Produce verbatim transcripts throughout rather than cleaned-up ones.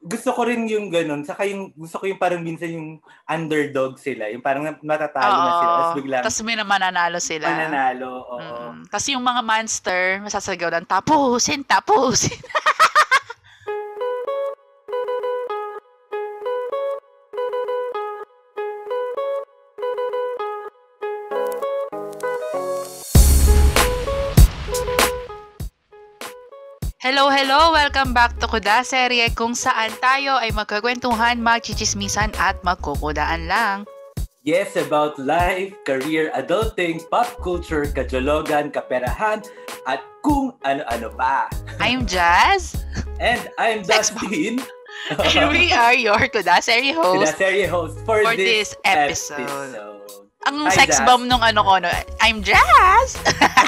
gusto ko rin yung ganun. Saka yung, gusto ko yung parang minsan yung underdog sila. Yung parang matatalo Oo. na sila. Tapos biglang... Tapos may mananalo sila. Mananalo, oo. Mm-mm. Tapos yung mga monster, masasagaw ng tapusin, tapusin. Hello, hello! Welcome back to Kuda Serye, kung saan tayo ay magkakwentuhan, magchichismisan at magkukudaan lang. Yes, about life, career, adulting, pop culture, kajologan, kaperahan, at kung ano-ano pa. I'm Jazz. And I'm Dustin. And we are your Kuda Serye host. Kuda Serye host for, for this, this episode. episode. Ang Hi, sex Jazz. bomb nung ano ko, no? I'm Jazz!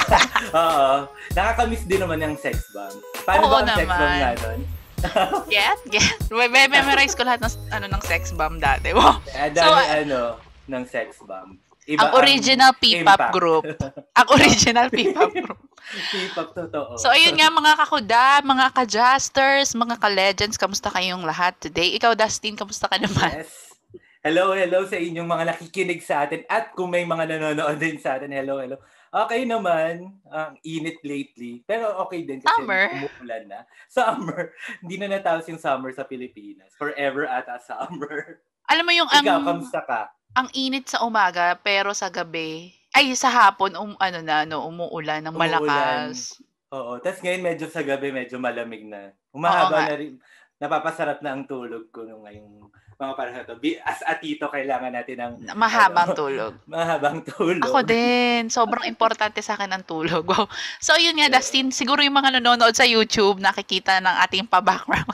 Oo. Nakakamiss din naman yung sex bomb. Paano Oo ba ang sex naman. bomb nga nun? Get, get. Memorize ko lahat ng, ano, ng sex bomb dati. Wow. Eh, So, dahil uh, ano, ng sex bomb. Iba ang original P-pop impact. group. Ang original P-pop group. P-pop, totoo. So, ayun nga mga kakuda, mga ka-jasters, mga ka-legends, kamusta kayong lahat today? Ikaw, Dustin, kamusta ka naman? Yes. Hello, hello sa inyong mga nakikinig sa atin at kung may mga nanonood din sa atin, hello, hello. Okay naman, ang init lately, pero okay din kasi Summer. umuulan na. Summer. Hindi na natapos yung summer sa Pilipinas. Forever ata summer. Alam mo yung ang, Ikaw, kamusta ka? ang init sa umaga, pero sa gabi, ay sa hapon, um, ano na, no, umuulan ng malakas. Umuulan. Oo. Tapos ngayon medyo sa gabi, medyo malamig na. Humahaba na rin. Napapasarap na ang tulog ko nung ngayong mga panahon to. As a tito, kailangan natin ng Mahabang ano, tulog. Mahabang tulog. Ako din. Sobrang importante sa akin ang tulog. Wow. So, yun nga, Dustin, siguro yung mga nanonood sa YouTube, nakikita ng ating pa-background.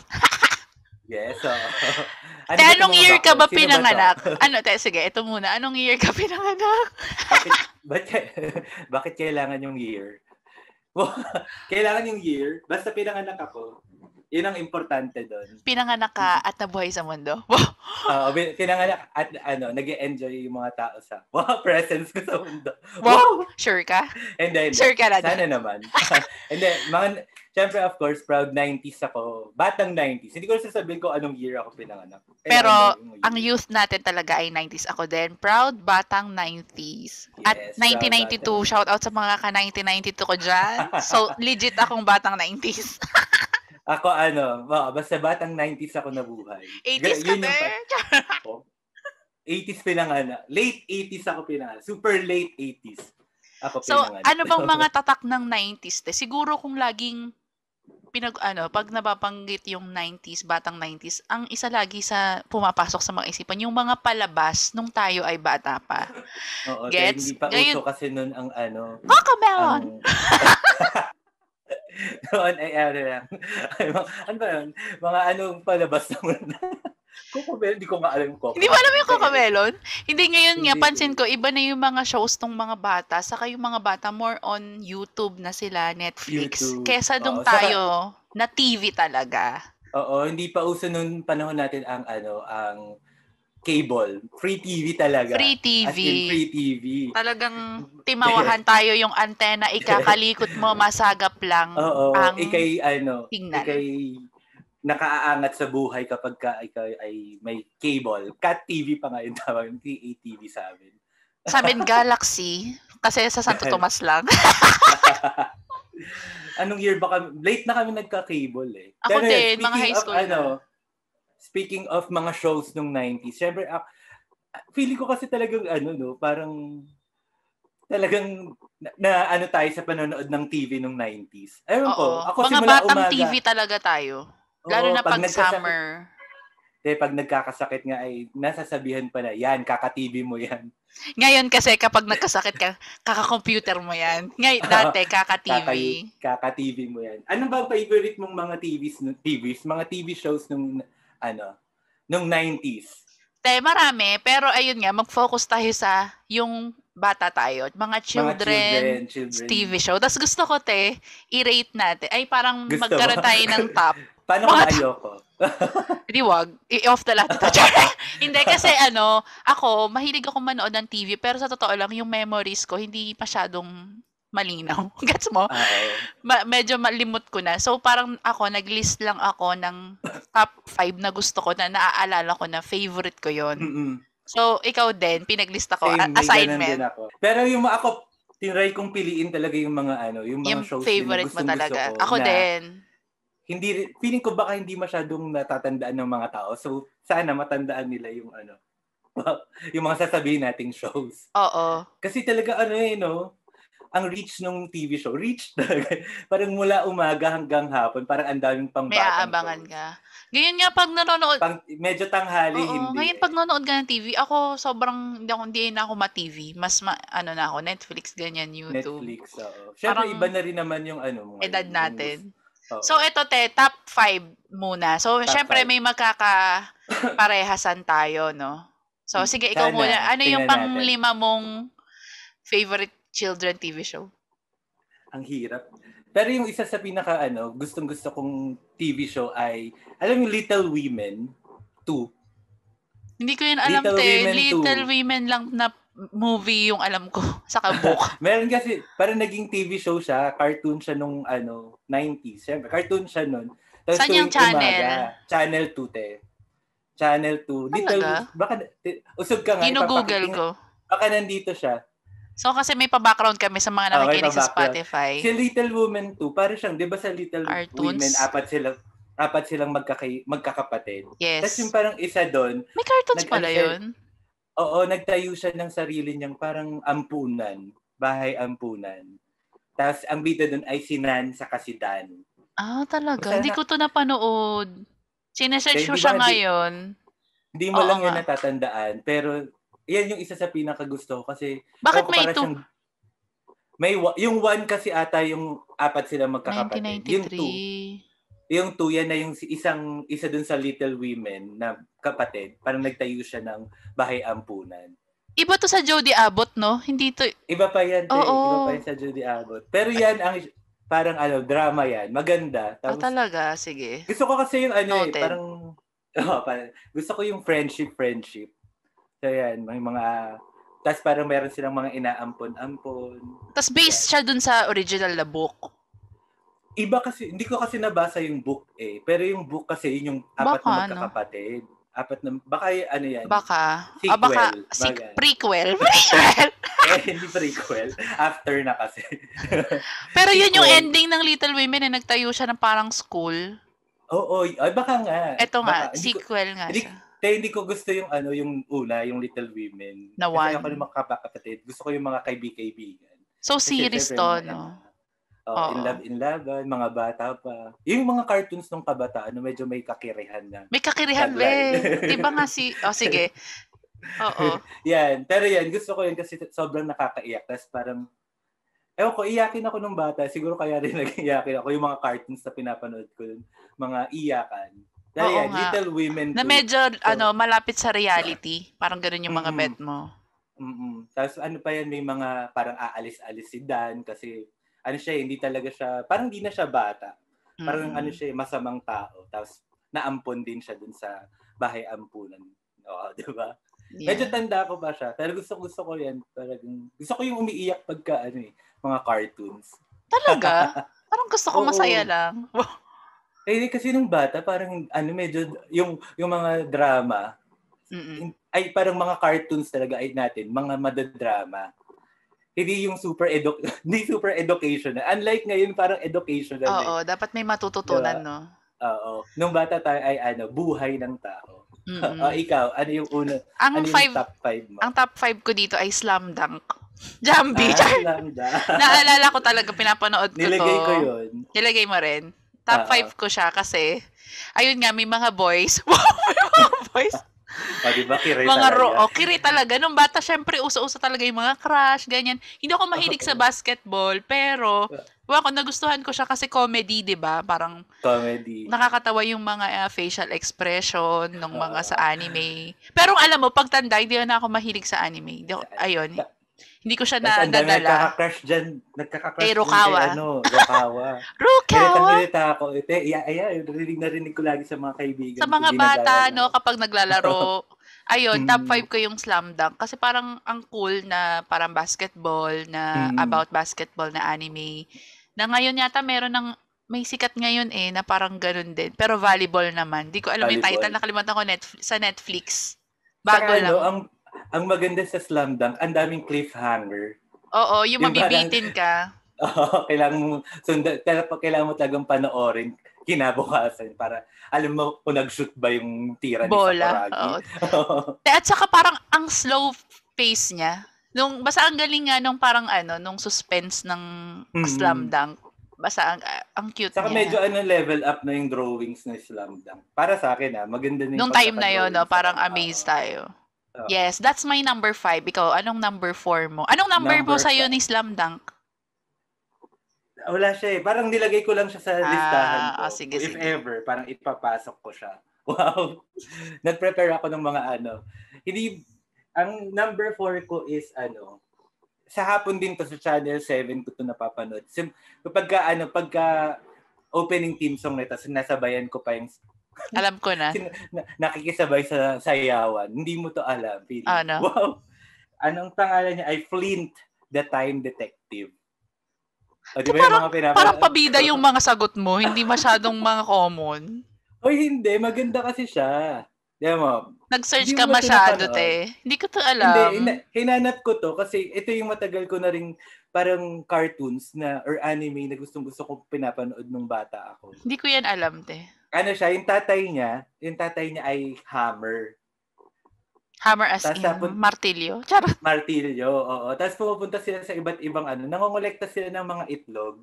Yes. So, ano te, anong year ka ba pinanganak? Ba ano, te, sige, ito muna. Anong year ka pinanganak? bakit, bakit, bakit kailangan yung year? Kailangan yung year? Basta pinanganak ako. Yun ang importante doon. Pinanganak ka at nabuhay sa mundo. Oo, uh, pinanganak at ano, nag-e-enjoy yung mga tao sa wow, presence ko sa mundo. Wow! wow. Sure ka? And then, sure ka na sana naman. And then, mga, syempre, of course, proud nineties ako. Batang nineties. Hindi ko sasabihin ko anong year ako pinanganak. Pero, ang youth natin talaga ay nineties. Ako din. Proud batang nineties. Yes, at nineteen ninety-two, shout out sa mga ka-nineteen ninety-two ko dyan. So, legit akong batang nineties. Ako ano, oh, basta batang nineties ako nabuhay. eighties ka ba? Oh, eighties pinanganak. Late eighties ako pinanganak. Super late eighties ako pinanganak. So, ano bang mga tatak ng nineties? Te? Siguro kung laging pinag ano, pag nababanggit yung nineties, batang nineties, ang isa lagi sa pumapasok sa mga isipan, yung mga palabas nung tayo ay bata pa. Oo, Gets? Hindi pa Ngayon, uso kasi nun ang ano. Cocomelon! Noon ay ano lang. Ano ba yun? Mga anong palabas naman. Cocomelon, hindi ko nga alam yung Cocomelon. Hindi mo alam yung Cocomelon? Hindi, ngayon nga, pansin ko, iba na yung mga shows ng mga bata, saka yung mga bata more on YouTube na sila, Netflix. YouTube. Kesa nung Oo, tayo, saka, na T V talaga. Oo, hindi pa uso nung panahon natin ang ano, ang cable. Free T V talaga. Free T V. As in free T V. Talagang timawahan tayo yung antena, ikakalikot mo, masagap lang. Oo, ang ikay, ano, tingnan. Ikay nakaaangat sa buhay kapag ka ikaw ay may cable. Cat T V pa nga yung tawag, T A T V sa amin. Sa amin, Galaxy. Kasi sa Santo Tomas lang. Anong year ba kami? Late na kami nagka-cable eh. Ako Pero, din, mga high school of, ano, speaking of mga shows nung nineties, syempre, uh, feeling ko kasi talagang, ano, no, parang, talagang, na, na ano tayo sa panonood ng T V nung nineties. Ayun ko, ako mga simula batang umaga. T V talaga tayo. Lalo Oo, na pag, pag summer. Eh, pag nagkakasakit nga ay nasasabihan pa na, yan, kaka-T V mo yan. Ngayon kasi kapag nagkasakit ka, kaka-computer mo yan. Ngayon, dati, kaka-T V. Kaka-T V mo yan. Ano ba favorite mong mga T Vs, T Vs, mga T V shows nung, ano, nung nineties? Te, marami. Pero ayun nga, mag-focus tayo sa yung bata tayo. Mga children, mga children, children. T V show. Tapos gusto ko, te, i-rate natin. Ay, parang gusto magkaroon tayo ng top. Paano kung ayoko? Hindi, wag. I-off na lahat ito. Hindi, kasi ano, ako, mahilig ako manood ng T V, pero sa totoo lang, yung memories ko, hindi masyadong malinaw. Gets mo? Oo. Ma- medyo malimot ko na. So, parang ako, nag-list lang ako ng top five na gusto ko na naaalala ko na favorite ko yon. Mm-mm. So, ikaw din, pinaglista ko. Same, a- may ganun assignment. din ako. Pero yung mga ako, tinry kong piliin talaga yung mga ano, yung mga Yung shows favorite din mo na talaga. gustong-gusto ko. Ako na din. Hindi, feeling ko baka hindi masyadong natatandaan ng mga tao. So, sana matandaan nila yung ano, yung mga sasabihin nating shows. Oo. Kasi talaga ano eh, no? Ang reach ng T V show, reach talaga. Parang mula umaga hanggang hapon, parang ang daming pang May batang aabangan shows. ka. Ngayon nga pag nanonood, Pang, medyo tanghali, oo, hindi ngayon eh. pag nanonood ka ng T V, ako sobrang, hindi ako, hindi na ako ma-T V. Mas, ma, ano na ako, Netflix, ganyan, YouTube. Netflix, oo. Siyempre, Parang iba na rin naman yung ano. edad Yung natin. gusto. So, ito te, top five muna. So, Top syempre five. may magkakaparehasan tayo, no? So, sige, ikaw Sana, muna. Ano yung tingnan natin. pang-lima mong favorite children T V show? Ang hirap. Pero yung isa sa pinaka ano, gustong-gusto kong T V show ay, alam yung Little Women two. Hindi ko yun alam, Little te. Women Little two. Women lang na movie yung alam ko. Saka book. Meron kasi, parang naging T V show siya, cartoon siya nung ano, nineties. Siyempre, cartoon siya nun. Tapos Saan yung tuwing channel? Umaga, channel two, te. Channel two. Little, Talaga? baka, te, usog ka nga. Gino-google ipapakiting- ko. Baka nandito siya. So, kasi may pa-background kami sa mga Oh, may nakikinig sa pa-background. Spotify. Si Little Women two, parang siyang, di ba sa Little Cartoons? Women, apat silang, apat silang magkakay, magkakapatid. Yes. Tapos yung parang isa doon, May cartoons nag- pala ano siya- yun? oo, nagtayo siya ng sarili niyang parang ampunan, bahay ampunan. Tapos ang bida doon ay si Nan sa Kasidan. Ah, talaga? Basta Hindi na- ko to napanood. Sinesearch Dahil ko di siya ba, di- ngayon. Hindi mo Oo lang yun nga. natatandaan, pero yan yung isa sa pinakagusto ko kasi Bakit ewan ko, may para two? siyang- may wa- yung one kasi ata yung apat sila magkakapatid. nineteen Yung two, ninety-three. yung two yan na yung si- isang isa dun sa Little Women na kapatid, parang nagtayo siya ng bahay ampunan. Iba to sa Jodie Abbott, no? Hindi to... Iba pa yan, te. Oo. Iba pa yan sa Judy Abbott. Pero yan, ang parang ano, drama yan. Maganda. Ah, Tapos, talaga? Sige. gusto ko kasi yung ano eh, Noted. parang, oh, parang, gusto ko yung friendship, friendship. So yan, may mga, tapos parang meron silang mga inaampon-ampon. Tapos based siya dun sa original na book. Iba kasi, hindi ko kasi nabasa yung book eh. Pero yung book kasi, yun yung apat Baka, na no? magkakapatid. Apat na, baka y- ano yan? Baka. Sequel, Ah, baka. Si, bagay. prequel. Prequel! Eh, hindi prequel. After na kasi. Pero yun yung Sequel. ending ng Little Women na nagtayo siya ng parang school. Oo, ay baka nga. Eto nga, Baka. Hindi ko- sequel nga Hindi, siya. kaya hindi ko gusto yung ano, yung una, yung Little Women. Na Kasi one. ako yung mga kapatid. Gusto ko yung mga kaibig-kaibigan. So, Kasi series syempre, to, mga- no? Oh, Oo. in love, in love, mga bata pa. Yung mga cartoons ng kabataan, ano, medyo may kakirihan na. May kakirihan, Tagline. be. Di ba nga si... Oh, sige. Oo. Yan, pero yan, gusto ko yan kasi sobrang nakakaiyak. Tapos parang, ewan ko, iyakin ako nung bata. Siguro kaya rin nag-iyakin ako yung mga cartoons na pinapanood ko. Mga iyakan. Dahil Oo yan, nga. Little Women Na two. medyo, ano, malapit sa reality. Parang ganun yung mga Mm-mm. bet mo. Mm-mm. Tapos ano pa yan, may mga parang aalis-alis si Dan kasi ano siya, hindi talaga siya, parang hindi na siya bata. Parang Mm-mm. ano siya, masamang tao. Tapos naampon din siya dun sa bahay ampunan. Oo, di ba? Yeah. Medyo tanda ko pa siya. Pero gusto gusto ko yan. Talagang, gusto ko yung umiiyak pagka ano eh, mga cartoons. Talaga? Parang gusto ko Oo. masaya lang. Eh kasi nung bata, parang ano medyo, yung, yung mga drama, Mm-mm. ay parang mga cartoons talaga ay natin, mga madadrama. Hindi yung super edu- hindi super educational. Unlike ngayon, parang educational. Oo, eh. dapat may matututunan, Diba? no? Oo. Nung bata tayo ay ano, buhay ng tao. Mm-mm. Ah, ikaw, ano yung una, Ang ano five, yung top five mo? ang top five ko dito ay Slam Dunk. Jambi. Ah, Char. lambda. Naalala ko talaga, pinapanood ko Nilagay to. ko yun. Nilagay mo rin. Top Oo. five ko siya kasi, ayun nga, may mga boys. Wow, may mga boys. O, diba, kire Mga talaga. ro, oh, kiri talaga. Nung bata, syempre, uso-uso talaga yung mga crush, ganyan. Hindi ako mahilig sa basketball, pero, wala ko, nagustuhan ko siya kasi comedy, di ba? Parang, Comedy. nakakatawa yung mga uh, facial expression ng mga Oo. sa anime. Pero alam mo, pagtanda, hindi na ako mahilig sa anime. Hindi ako, ayun, hindi ko siya Tapos na ang dami nadala. nagkaka-crush dyan. Nagkaka-crush Kay dyan Rukawa. Kay, ano, Rukawa. Rukawa! Iritang-irita ako. Ite, iya, iya, narinig narinig ko lagi sa mga kaibigan. Sa mga ko, bata, ginagaya no, na. kapag naglalaro, Ayun, top Mm. five ko yung Slam Dunk. Kasi parang ang cool na parang basketball, na Mm. about basketball na anime. Na ngayon yata meron ng, may sikat ngayon eh, na parang ganun din. Pero volleyball naman. Di ko alam yung title, Volleyball. nakalimutan ko Netf- sa Netflix. Bago Saka lang. ano, ang ang maganda sa Slam Dunk, ang daming cliffhanger. Oo, yung Yung parang- mabibitin ka. Oo, kailangan mo sundan, kailangan mo talagang panoorin kinabukasan para alam mo kung nag-shoot ba yung tira ni Bola. Sakuragi. Oo. Te, At saka parang ang slow pace niya. Nung, basta ang galing nga nung parang ano, nung suspense ng Mm. Slam Dunk. Basta ang, ang cute Saka niya. medyo ano level up na yung drawings ng Slam Dunk. Para sa akin ah, maganda na yung Nung time na yun, pagkaka-drawing no, sa parang kanya. amazed Oo. tayo. Oo. Yes, that's my number five. Ikaw, anong number four mo? Anong number, Number mo sa'yo five. ni Slam Dunk? Wala siya eh. Parang nilagay ko lang siya sa Ah, listahan ko. oh, sige, If sige. ever, parang ipapasok ko siya. Wow. Nag-prepare ako ng mga ano. Hindi, ang number four ko is ano, sa hapon din to sa Channel seven ko to napapanood. Sim, kapag ka, ano, pagka opening theme song nito, sinasabayan ko pa yung Alam ko na. sin, na, nakikisabay sa sayawan. Hindi mo to alam. Feeling. Ano? Wow. Anong pangalan niya? Ay Flint, the Time Detective. O, di ba yung mga pinapa- Parang pabida yung mga sagot mo, hindi masyadong mga common. Oy, hindi. Maganda kasi siya. Di mo? Nag-search Hindi ka mo ba masyado, pinapanood? te. Hindi ko to Hindi. alam. Hina- hinanap ko to kasi ito yung matagal ko na rin parang cartoons na or anime na gustong-gusto kong pinapanood nung bata ako. Hindi ko yan alam, te. Ano siya, yung tatay niya, yung tatay niya ay hammer. Hammer as Tas in tapos- martilyo. Charot. Martilyo, oo. Tapos pumupunta sila sa iba't ibang ano, nangongolekta sila ng mga itlog.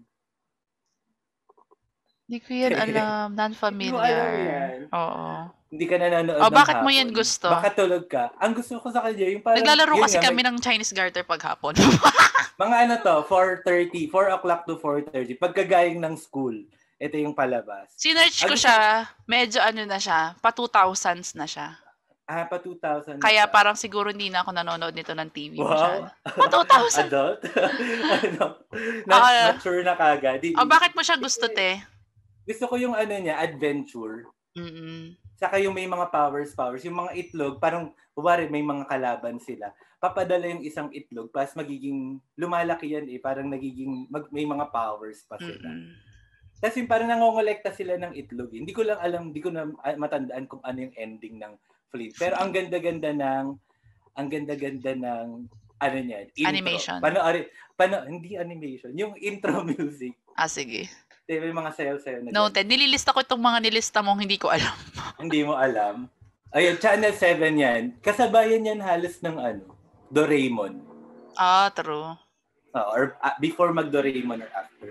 Hindi ko yan alam. Hindi mo alam Non-familiar. yan. Oo. Hindi ka nanonood Oh, ng bakit mo hapon. yan gusto? Baka tulog ka. Ang gusto ko sa kanya, yung parang... Naglalaro yun kasi nga, kami may- ng Chinese garter paghapon. Mga ano to, four thirty, four o'clock to four thirty. Pagkagaling ng school, ito yung palabas. Sinerch ko Ang- siya, medyo ano na siya, pa two thousands na siya. Ah, pa two thousand. na Kaya siya. parang siguro hindi na ako nanonood nito ng T V Wow. masyado. Pa two thousand. Adult? ano? Na, Ah, mature na kagad. Di- Oh, bakit mo siya gusto, te? Gusto ko yung ano niya, adventure. Mm-mm. Saka yung may mga powers, powers. Yung mga itlog, parang, kumari may mga kalaban sila. Papadala yung isang itlog, pas magiging, lumalaki yan eh, parang nagiging, mag, may mga powers pa sila. Mm-mm. Tapos yung parang nangongolekta sila ng itlog. Hindi ko lang alam, hindi ko na ah, matandaan kung ano yung ending ng Flint. Pero ang ganda-ganda ng, ang ganda-ganda ng, ano niyan, intro. Animation. Pano, pano, hindi animation, yung intro music. Ah, sige. Di ba yung mga sayo-sayo na Noted. Nililista ko itong mga nilista mong hindi ko alam. hindi mo alam. Ayun, Channel seven yan. Kasabayan yan halos ng ano, Doraemon. Ah, true. Uh, or uh, before mag-Doraemon or after.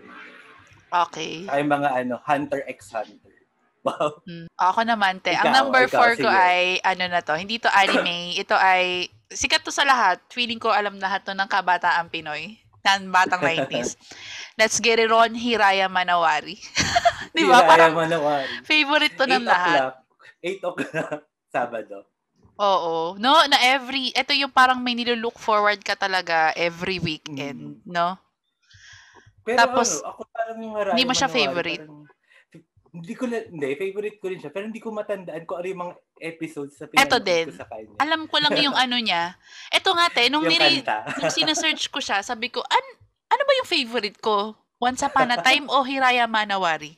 Okay. Ay mga ano, Hunter x Hunter. Wow. Mm. Ako naman, te. Ang Ikaw, number ikaw, four ko sige. ay, ano na to, hindi to anime. Ito ay, sikat to sa lahat. Feeling ko alam lahat to ng kabataan Pinoy. Ng batang nineties. Let's get it on, Hiraya Manawari. Di ba? Hiraya Parang Manawari. favorite to ng lahat. eight o'clock. Sabado. Oo. No, na every, ito yung parang may nilulook forward ka talaga every weekend, no? Pero Tapos, ano, ako parang yung Hiraya hindi mo siya Manawari, favorite? parang- hindi ko na, hindi, favorite ko rin siya. Pero hindi ko matandaan kung ano yung mga episodes sa Eto pinanood din. ko sa kanya. Alam ko lang yung ano niya. Ito nga, te, nung, Yung nire- kanta. nung sinesearch ko siya, sabi ko, an ano ba yung favorite ko? Once Upon a Time o Hiraya Manawari?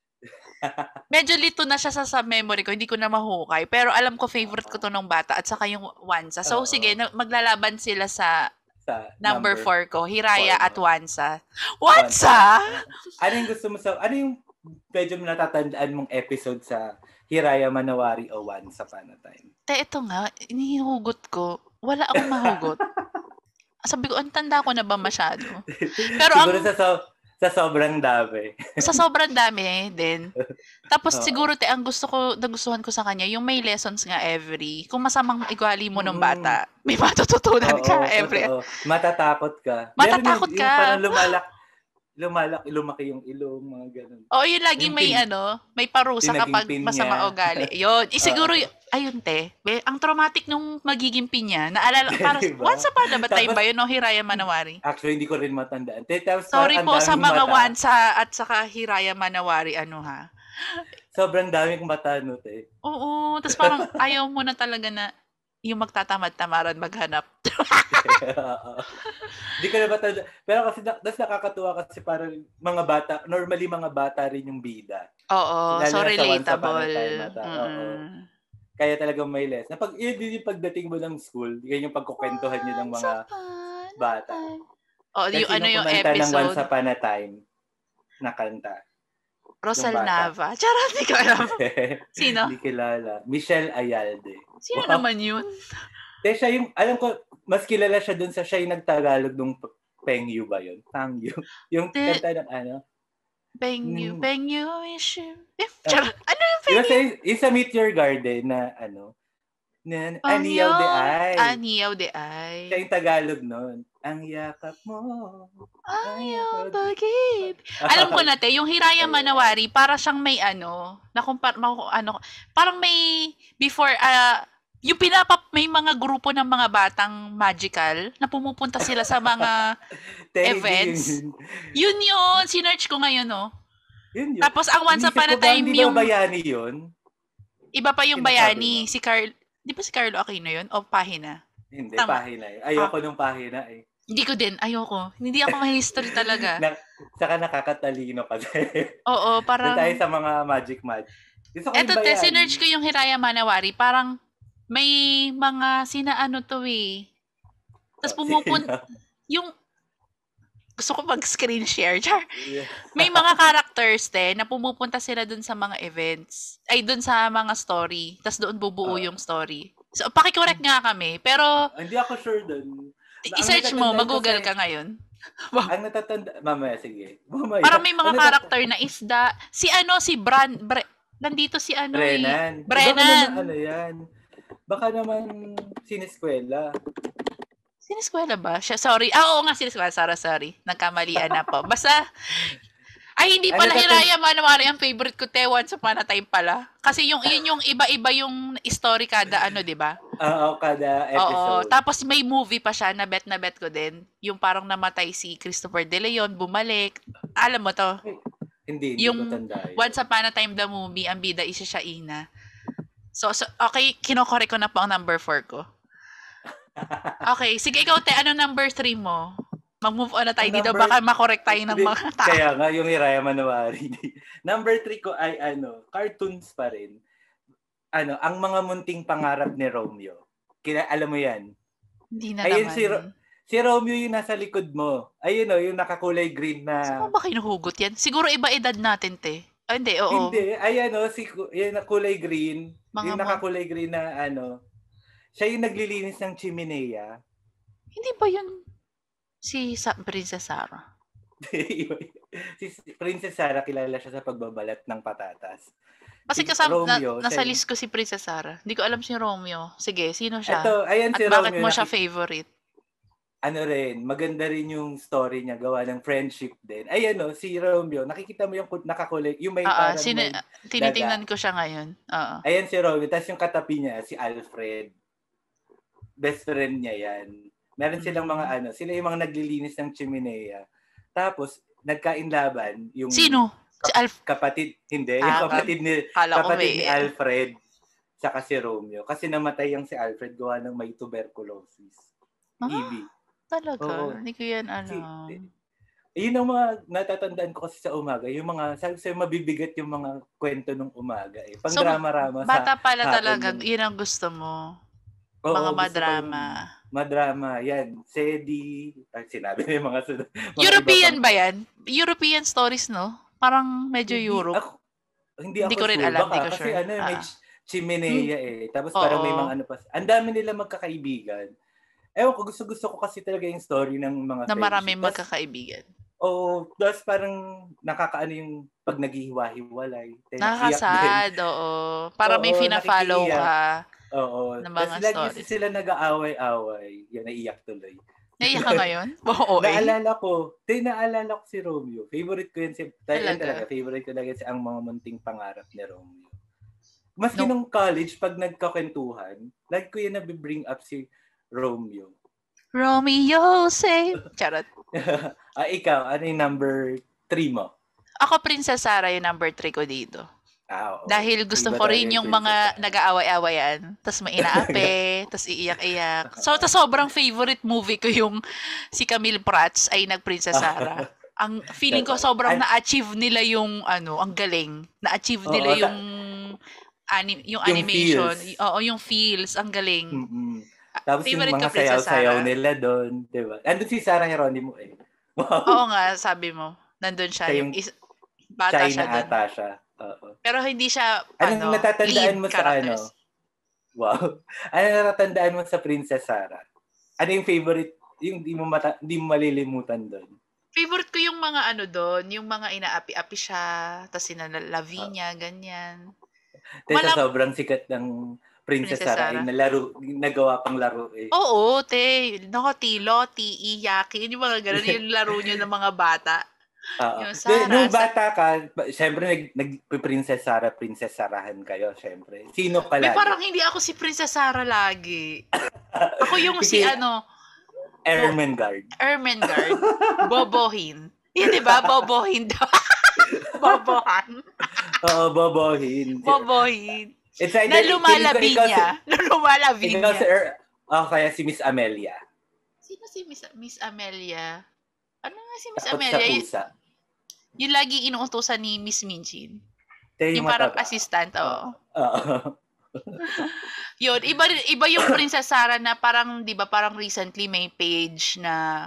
Medyo lito na siya sa, sa memory ko, hindi ko na mahukay. Pero alam ko favorite ko to nung bata at saka yung Wansa. So Oo. sige, na- maglalaban sila sa Sa number four ko, Hiraya four at mo. Wansa. Wansa? Ano yung gusto mo sa, ano yung medyo natatandaan mong episode sa Hiraya Manawari o Once Upon a Time? Te, ito nga, inihugot ko. Wala akong mahugot. Sabi ko, ang tanda ko na ba masyado? Pero Siguro ang, sa, so, sa sobrang dami. sa sobrang dami din. Tapos Oo. siguro, te, ang gusto ko, nagustuhan ko sa kanya, yung may lessons nga every, kung masamang igali mo nung Mm. bata, may matututunan ka Oo, every. totoo. Matatakot ka. Matatakot Meron yung, ka. Yung parang lumalak, lumalak, lumaki yung ilong, mga ganun. Oo, yun laging Yung may pin- ano, may parusa yung naging kapag pin masama niya. ugali. Yun. Eh, siguro, Oo. y- ayun te, be, ang traumatic nung magiging pinya, naalala, parang, Diba? once upon a time Tapos- ba yun, no, Hiraya Manawari? Actually, hindi ko rin matandaan. Tapos, Sorry parang po ang sa daming mga mata. Wansa at saka Hiraya Manawari, ano ha? Sobrang daming mata, no, te. Oo, tapos parang ayaw mo na talaga na, yung magtatamad-tamaran maghanap. Hindi ko na ba tanda. Pero kasi na, das nakakatuwa kasi parang mga bata, normally mga bata rin yung bida. Oo, Lalo so na sa Once Upon a relatable. Time Ata. Oo. Kaya talagang may less. Na pag, yun din yung pagdating mo ng school, yan yung pagkukwentuhan nyo ng mga bata. Oh, Kasi yung ano nung yung kumanta ng Once episode? Upon a Time na kanta. Rosal Nava. Charot, di ko alam. Sino? Hindi kilala. Michelle Ayalde. Sino wow. naman yun? Te, siya yung, alam ko, mas kilala siya dun sa siya yung nagtagalog nung Pengyu ba yun? Pangyu. Yung De, kanta ng ano? Pengyu. Mm. Pengyu is you. Charot. Ano yung Pengyu? Yung sa, yung sa Meet Your Garden na ano? Na, Aniyaw de Ay. Aniyaw de Ay. Siya yung Tagalog nun. Ang yakap mo. Ayaw pag-ibig. Alam ko na, te, yung Hiraya Manawari, para siyang may ano, na kumpar, ano, parang may, before, uh, yung pinapap, may mga grupo ng mga batang magical na pumupunta sila sa mga events. Yun yun. Sinearch ko ngayon, no? Yun yun. Tapos, ang Once Upon a Time yung... Hindi Bayani yun? Iba pa yung Bayani. Si Carl, di ba si Carlo Aquino yun? O Pahina? Hindi, Tama. Pahina yun. Ayoko ah. nung Pahina eh. Hindi ko din. Ayoko. Hindi ako ma-history talaga. na, saka nakakatalino kasi. Oo, parang... Doon tayo sa mga magic magic. Eto, te, sinearch ko yung Hiraya Manawari. Parang may mga sinaano to eh. Tapos pumupunta... yung... Gusto ko mag-screen share. Char. Yeah. May mga characters, te, na pumupunta sila dun sa mga events. Ay, dun sa mga story. Tapos doon bubuo uh, yung story. So, pakicorrect nga kami. Pero... Hindi ako sure dun. I-search mo, mag-google ka ngayon. Wow. Ang natatanda... Mamaya, sige. Mamaya. Parang may mga character na isda. Si ano, si Bran... Bre, nandito si ano Brennan. eh. Brennan. Baka naman ano yan. Baka naman sineskwela. Sineskwela ba? Siya, sorry. Ah, oo nga, sineskwela. Sorry, sorry. Nagkamalian na po. Basta... Ay, hindi pala ano, Hiraya Manawari ang favorite ko, te. Once Upon a Time pala. Kasi yung, yun yung iba-iba yung story kada ano, di ba? Oo, kada episode. Oo. Tapos may movie pa siya na bet na bet ko din. Yung parang namatay si Christopher De Leon, bumalik. Alam mo to? Hindi, hindi yung ko tanda. Once Upon a Time the movie, ang bida isa siya Ina. So, so okay, kinokorek ko na po ang number four ko. Okay, sige ikaw, te. Ano number three mo? Mag-move on na tayo dito. Number, baka makorek tayo ng mga tao. Kaya nga, yung Hiraya Manawari. Number three ko ay ano, cartoons pa rin. Ano, Ang Mga Munting Pangarap ni Romeo. Kina, alam mo yan? Hindi na Ayun, naman. Si, si Romeo yung nasa likod mo. Ayun o, yung nakakulay green na... Saan ba kinuhugot yan? Siguro iba edad natin, te. Ah, hindi, oo. Hindi. Ayan o, si, yung kulay green. Mga yung nakakulay green na ano. Siya yung naglilinis ng chimenea. Hindi ba yun si Sa- Princess Sarah? Si Princess Sarah, kilala siya sa pagbabalat ng patatas. Kasi kasama, Romeo, na, nasa list ko si Princess Sarah. Hindi ko alam si Romeo. Sige, sino siya? Ito, ayan At si bakit Romeo, mo siya favorite? Ano rin, maganda rin yung story niya, gawa ng friendship din. Ayan o, si Romeo, nakikita mo yung nakakulay, yung may uh, parang sine- may tinitingnan daga. Ko siya ngayon. Uh-uh. Ayan si Romeo, tapos yung katapi niya, si Alfred. Best friend niya yan. Meron silang mga ano, sila yung mga naglilinis ng chimenea. Tapos, nagkainlaban yung... Sino? Si Alf- kapatid, hindi. Ah, yung kapatid ni, kapatid may... ni Alfred saka si Romeo. Kasi namatay yung si Alfred gawa ng may tuberculosis. Ah, E B. Talaga? Oo. Hindi ko yan alam. Si, yun ang mga natatandaan ko kasi sa umaga. Yung mga, sabi sa'yo, mabibigat yung mga kwento ng umaga. Eh. Pang so, drama-rama sa bata pala talaga, yung... yun ang gusto mo. Oo, mga madrama. Madrama, yan. Sedi, ay, sinabi na yung mga sunod. European ba yan? European stories, no? Parang medyo hindi, Europe. Ako, hindi, hindi ako ko rin sure. alam, Baka, hindi ko kasi sure. ano, may ah. chimenea eh. Tapos Oo. parang may mga ano pa. Ang dami nila magkakaibigan. Ewan ko, gusto-gusto ko kasi talaga yung story ng mga na maraming magkakaibigan. Oo. Oh, tapos parang nakakaano yung pag naghihiwa-hiwalay. Nakakasad, oo. Para oo, may fina-follow ka. Oo. Tapos lagi sila nag-aaway-away. Yan, naiyak tuloy. Naiyak ka ngayon? Oo, eh. Naalala ko. Tay, naalala ko si Romeo. Favorite ko yan. Si, talaga? talaga. Favorite ko talaga si Ang Mga Munting Pangarap ni Romeo. Maski no. Nung college, pag nagkakentuhan, lagi ko yan nabibring up si Romeo. Romeo, say. Charot. ah, ikaw, ano yung number three mo? Ako, Princess Sarah, yung number three ko dito. Ah, oo. Dahil gusto Iba ko talaga rin yung Princess mga Sarah. nag-aaway-awayan, tas may inaapi, tas iiyak-iyak. So, tas sobrang favorite movie ko yung si Camille Prats ay nag-Princess Sarah. Ang feeling ko sobrang An- na-achieve nila yung ano, ang galing. Na-achieve nila Oo, yung ta- anim, yung yung animation. feels. Oo, yung feels, ang galing. Mm-mm. Tapos yung Favorite ko mga Princess sayaw-sayaw Sarah. nila doon, di ba? Andun si Sarah Geronimo eh. Oo Wow. nga, sabi mo. Nandun Siya siya, yung yung is, bata China siya dun. ata siya. Oo. Pero hindi siya, Anong ano, natatandaan lead mo sa ano? characters. Wow. Anong natatandaan mo sa Princess Sarah? Ano yung favorite, yung di mo, mata, di mo malilimutan doon? Favorite ko yung mga ano doon, yung mga inaapi-api siya, tapos sina Uh, Lavinia, ganyan. Sa Malam, sobrang sikat ng Princess Princess Sarah ay Sarah. nalaro, nagawa pang laro eh. Oo, te. Nako, Tilo, Ti, Yaki. Yung mga ganun, yung laro nyo ng mga bata. Oo. Yung De, Sarah, nung sa... bata ka, syempre nag, nag Princess Sarah, Princess Sarahan kayo, syempre. Sino ka May lagi? parang hindi ako si Princess Sarah lagi. Ako yung si Kasi ano, Ermengarde. Ermengarde. Bobohin. Yan, di ba? Bobohin daw. Bobohan. Oo, Bobohin. Bobohin. It's either, Na lumalabi ikaw, niya. ikaw, Na lumalabi ikaw niya. si er, oh, kaya si Miss Amelia. Sino si Miss, Miss Amelia? Ano nga si Miss Takot Amelia? sa Y- pusa. yung lagi inuutosan ni Miss Minchin. Tayo Yung yung parang mataba. assistant, oo. Oo. Yun, iba, iba yung Princess Sarah na parang, di ba, parang recently may page na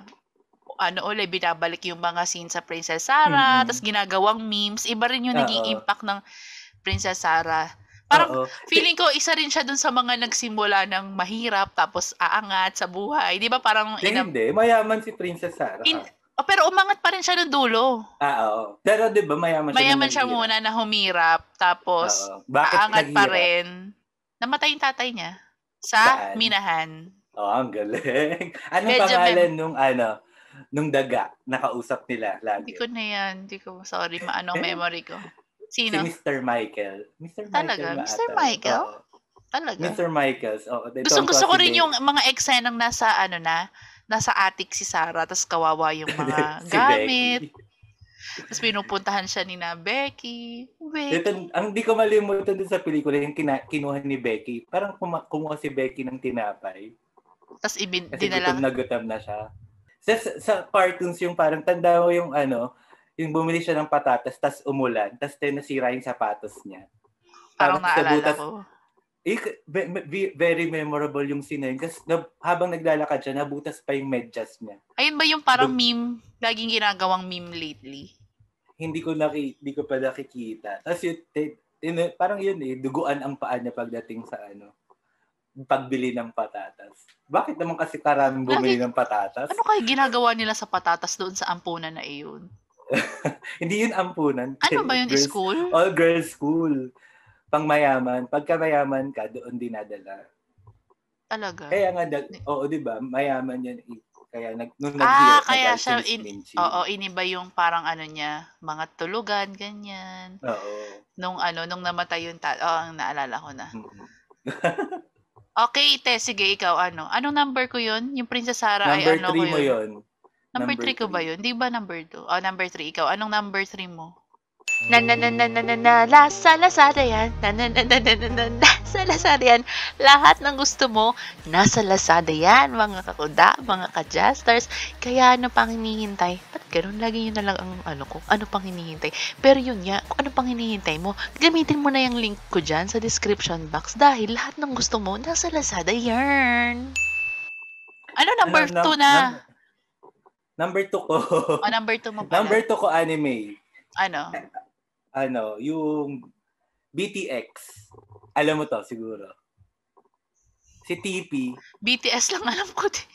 ano ulit, binabalik yung mga scenes sa Princess Sarah, Mm-mm. tapos ginagawang memes. Iba rin yung naging Oo. impact ng Princess Sarah. Parang Oo. feeling ko isa rin siya dun sa mga nagsimula ng mahirap tapos aangat sa buhay. Di ba parang Hindi, ina- hindi. Mayaman si Princess Sarah. in, oh, pero umangat pa rin siya ng dulo. Ah, oo. Pero di ba mayaman siya Mayaman nung siya naghirap? muna na humirap tapos Oo. Bakit aangat pa naghirap? rin. Namatay yung tatay niya sa Saan? minahan. Oh, ang galing. Anong Medyo pangalan mem- nung ano, nung daga nakausap nila Hindi lagi? ko na yan. Hindi ko, sorry, maanong Eh, memory ko. Si Sino? Mister Michael. Mister Talaga? Michael ba Mister ata? Michael? Oo. Talaga? Mister Michaels. Oo. Gustong gusto ko rin yung mga eksenang nasa ano na, nasa attic si Sarah, tapos kawawa yung mga si gamit. Becky. Tapos pinupuntahan siya ni na Becky. Becky. Ito, ang di ko malimutan din sa pelikula yung kina, kinuha ni Becky. Parang kuma, kumuha si Becky ng tinapay. Tapos ibin, Kasi dinala. gutom na gutom na siya. Sa, sa cartoons yung parang tanda mo yung ano, yung bumili siya ng patatas, tas umulan, tas nasira yung sapatos niya. Parang Tapos naalala nabutas, ko. eh, very memorable yung scene na yun. Kasi na, habang naglalakad siya, nabutas pa yung medyas niya. Ayun ba yung parang Dug- meme, laging ginagawang meme lately? Hindi ko naki, hindi ko pa nakikita. Tapos yun, te, yun, parang yun eh, duguan ang paa niya pagdating sa ano, pagbili ng patatas. Bakit naman kasi karaming bumili Lagi- ng patatas? Ano kaya ginagawa nila sa patatas doon sa ampunan na iyon? Hindi yun ampunan. Ano ba yun, Girls- school? All girls school. Pang mayaman. Pagka mayaman ka, doon dinadala. Talaga? Kaya nga, dag- oo, di ba? Mayaman yan. eh. Kaya nag, nung Ah, nag-hirap, kaya nag-alis siya, si Miss in, Minchie. oo, iniba yung parang ano niya, mga tulugan, ganyan. Oo. Nung ano, nung namatay yung ta- oh, ang naalala ko na. Mm-mm. Okay, te, sige, ikaw, ano? Anong number ko yun? Yung Princess Sarah ay Number ano ko three mo yun? yun. Number Number three ko ba three. yun? Di ba number two? Oh, number three. Ikaw, anong number three mo? Na na na na na na na Lasa Lazada yan. Na na na na na na na Lasa Lazada yan. Lahat ng gusto mo, nasa Lazada yan, mga kakuda, mga ka-justers. Kaya ano pang hinihintay? Ba't ganun? Lagi yun na lang ang ano ko. Ano pang hinihintay? Pero yun nga, kung ano pang hinihintay mo, gamitin mo na yung link ko dyan sa description box dahil lahat ng gusto mo, nasa Lazada yan. Ano number Ano, two num- na? num- number two ko. O, number two mo pala. Number two ko anime. Ano? Ano, yung B T X. Alam mo to siguro. Si T P. B T S lang alam ko. Te,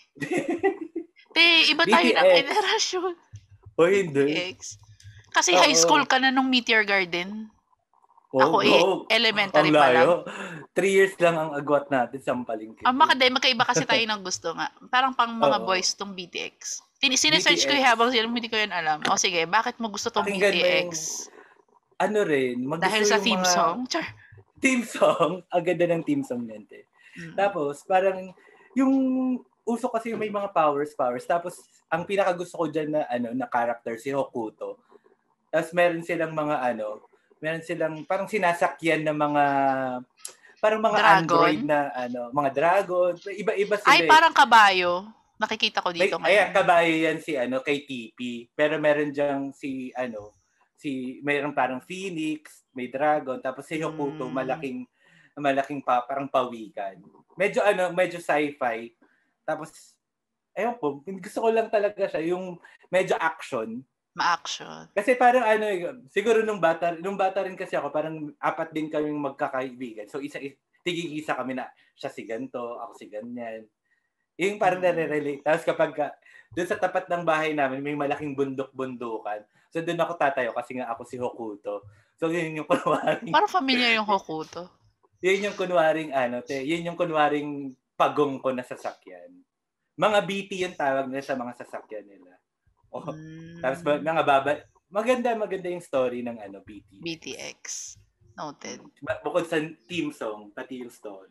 te iba tayo B T X. ng generasyon. O hindi. B T X. Kasi Oo. high school ka na nung Meteor Garden. Oh, Ako eh, oh, elementary ang pa lang. layo. Three years lang ang agwat natin sa Palengke. Ang makadaya, magkaiba kasi tayo ng gusto nga. Parang pang mga Oo. boys tong B T X. Tin- Sinesearch ko B T X. yung habang sila, hindi ko yan alam. O sige, bakit mo gusto tong Pakinggan B T mo yung- X? Ano rin, magusto Dahil sa yung theme mga song? Char. theme song. Ang ganda ng theme song nente. Mm. Tapos, parang, yung uso kasi yung may mga powers, powers. Tapos, ang pinakagusto ko dyan na, ano, na character, si Hokuto. Tapos, meron silang mga, ano, Meron silang parang sinasakyan ng mga parang mga Dragon? android na ano, mga dragon. Iba-iba sila. Ay, eh. parang kabayo. Nakikita ko May, dito ayan, ngayon. kabayo yan si ano kay T P. Pero meron diyang si ano, si mayroong parang phoenix, may dragon, tapos si Hokuto Hmm. malaking malaking pa, parang pawikan. Medyo ano, medyo sci-fi. Tapos ayun po, gusto ko lang talaga siya yung medyo action. Ma-action. Kasi parang ano, siguro nung bata, nung bata rin kasi ako, parang apat din kaming magkakaibigan. So isa tigig-isa kami na siya si ganto, ako si ganyan. Yung parang Mm. nare-relate. Tapos kapag ka, doon sa tapat ng bahay namin, may malaking bundok-bundukan. So doon ako tatayo kasi nga ako si Hokuto. So yun yung kunwaring... Parang familiar yung Hokuto. Yun yung kunwaring ano, te, yun yung kunwaring pagong ko na sasakyan. Mga B T yung tawag nila sa mga sasakyan nila. Oh, Mm. Tapos mga baba, maganda maganda yung story ng ano B T. B T X. Noted. Bukod sa theme song, pati yung story.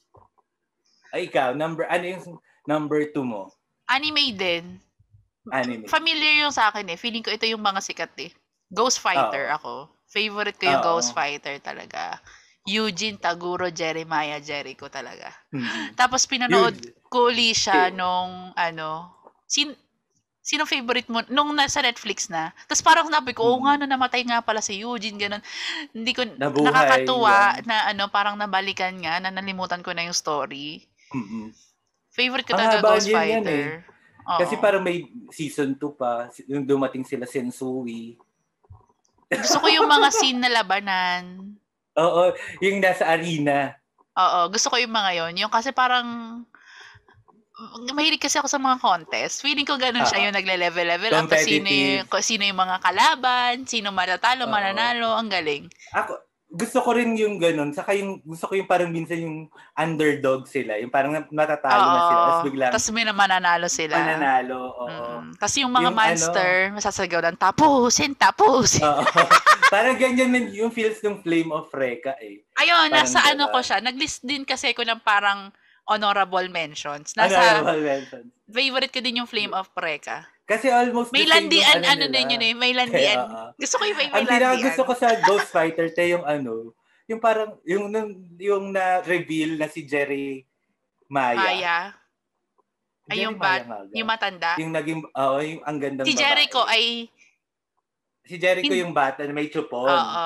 Ay, ikaw, number, ano yung number two mo? Anime din. Anime. Familiar yung sa akin eh. Feeling ko ito yung mga sikat eh. Ghost Fighter Oo. ako. Favorite ko yung Oo. Ghost Fighter talaga. Eugene, Taguro, Jeremiah, Jericho talaga. Hmm. Tapos pinanood Yun. ko uli siya Okay. nung ano, sin sino favorite mo nung nasa Netflix na. Tapos parang nabi ko, Hmm. oo nga na namatay nga pala si Eugene, ganun. Hindi ko Nabuhay nakakatuwa yan. na ano, parang nabalikan nga na nalimutan ko na yung story. Mm-mm. Favorite ko Ang talaga haba Ghost yun yan Fighter. Oo. Kasi parang may season two pa, yung dumating sila Sensui. Gusto ko yung mga scene na labanan. Oo, yung nasa arena. Oo, gusto ko yung mga yon. Yung kasi parang mahilig kasi ako sa mga contest. Feeling ko ganun siya, Oo. yung nagle-level-level up. Tapos sino yung, Competitive. sino yung mga kalaban, sino matatalo, Oo. mananalo, ang galing. Ako, gusto ko rin yung ganun. Saka yung, gusto ko yung parang minsan yung underdog sila. Yung parang natatalo na sila. Tapos biglang Tapos may mananalo sila. mananalo. Oo. Mm-mm. Tapos yung mga Yung monster, masasagaw ng tapusin, tapusin. Oo. Parang ganyan yung, yung feels ng Flame of Recca eh. Ayun, Parang nasa ano ganon. ko siya. Nag-list din kasi ko ng parang honorable mentions. Nasa Honorable mention. favorite ko din yung Flame of Recca. Kasi almost May the same yung landian, ano, ano nila. din yun eh. May landian. Oo. Gusto ko yung may, may Ang landian. pinaka-gusto ko sa Ghost Fighter, te, yung ano, yung parang, yung, yung, yung na-reveal na si Jerry Maya. Maya. Ay, Jerry yung Maya bat, nga ba? yung matanda. Yung naging, oo, yung ang gandang Si babae. Jericho ay, Si Jericho Hin- yung bata na may chupon. oo.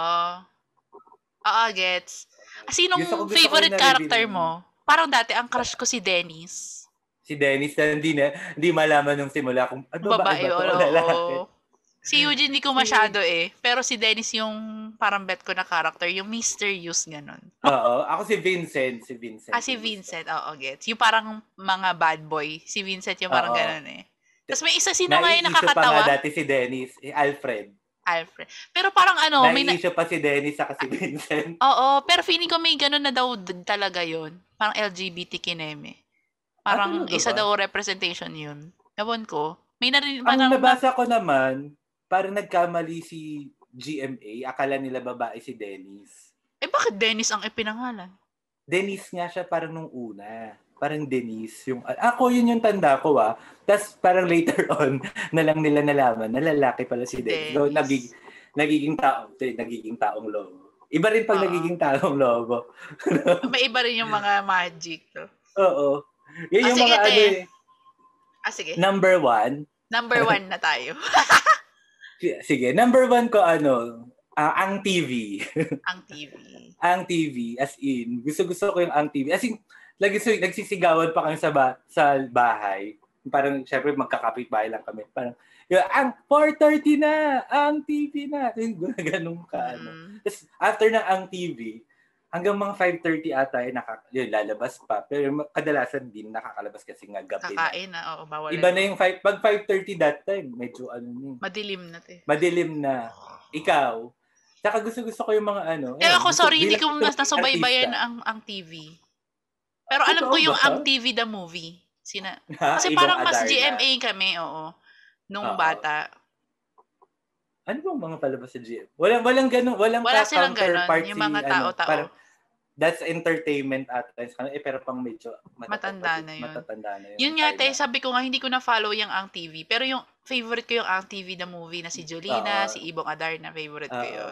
Oo, gets. Sinong Gusto ko- gusto ko favorite yung na-reveal character yun. mo? Parang dati, ang crush ko si Dennis. Si Dennis na hindi na, hindi malaman nung simula kung ano ba Babae, ba to o oo. lalaki. Si Eugene, hindi ko masyado eh. Pero si Dennis yung parang bet ko na character. Yung mysterious, ganun. Oo, ako si Vincent, si Vincent. Ah, si Vincent. Oo, gets. Yung parang mga bad boy. Si Vincent yung parang Oo. ganun eh. Tapos may isa, sino nga yung Nai-issue pa nakakatawa? nga dati si Dennis, eh, Alfred. Alfred. Pero parang ano, may na- Nai-issue pa si Dennis saka si Vincent. Oo, pero feeling ko may ganun na daw d- talaga yun. Parang L G B T kineme. Parang Ah, talaga isa ba? daw representation yun. Ewan ko. May narin, Ang parang, nabasa ko naman, parang nagkamali si G M A, akala nila babae si Dennis. eh bakit Dennis ang ipinangalan? Dennis nga siya parang nung una. Parang Denise. Yung, ako yun yung tanda ko ah. Tapos parang later on, na lang nila nalaman na lalaki pala si Dennis. So, Dennis. nagig, nagiging tao, nagiging taong lobo. Iba rin pag Oo. nagiging taong lobo. May iba rin yung mga magic. No? Oo. Yan Ah, yung sige, mga te. ano eh. Ah, sige. Number one. Number one na tayo. Sige, number one ko ano, uh, ang T V. Ang T V. Ang T V, as in, gusto-gusto ko yung ang T V. As in, lagi so, nagsisigawan pa kami sa, ba- sa bahay. Parang, syempre, magkakapit bahay lang kami. Parang, yun, ang four thirty na, ang T V na. Yung ganun ka, ano. Mm. Tapos, after ng ang T V, hanggang mga five thirty ata, yun, naka, yun, lalabas pa. Pero kadalasan din, nakakalabas kasi nga gabi na. Kakain na. Oo, bawal Iba na na yung, five, pag five thirty that time, medyo ano yun. Madilim na, te. Madilim na. Ikaw. Saka gusto-gusto ko yung mga ano. Eh ayun, ako, gusto- sorry, hindi bilang ko nas- nasubaybayan artista. ang, ang T V. Pero alam ko Totoo yung ba? ang T V the movie. Sina, Ha? kasi Ibang parang mas Adarna. G M A kami, oo. Nung Oo. bata. Ano bang mga palabas sa G M? Walang, walang ganun, walang Wala ka- silang counterpart ganun. Yung si, mga ano, tao-tao. parang, that's entertainment at times. Eh, pero pang medyo Matanda na yun. Matatanda na yun. Yun nga, time te, na. sabi ko nga, hindi ko na-follow yung ang T V. Pero yung favorite ko yung ang T V the movie na si Jolina, Oo. si Ibong Adarna, favorite ko Oo. yun.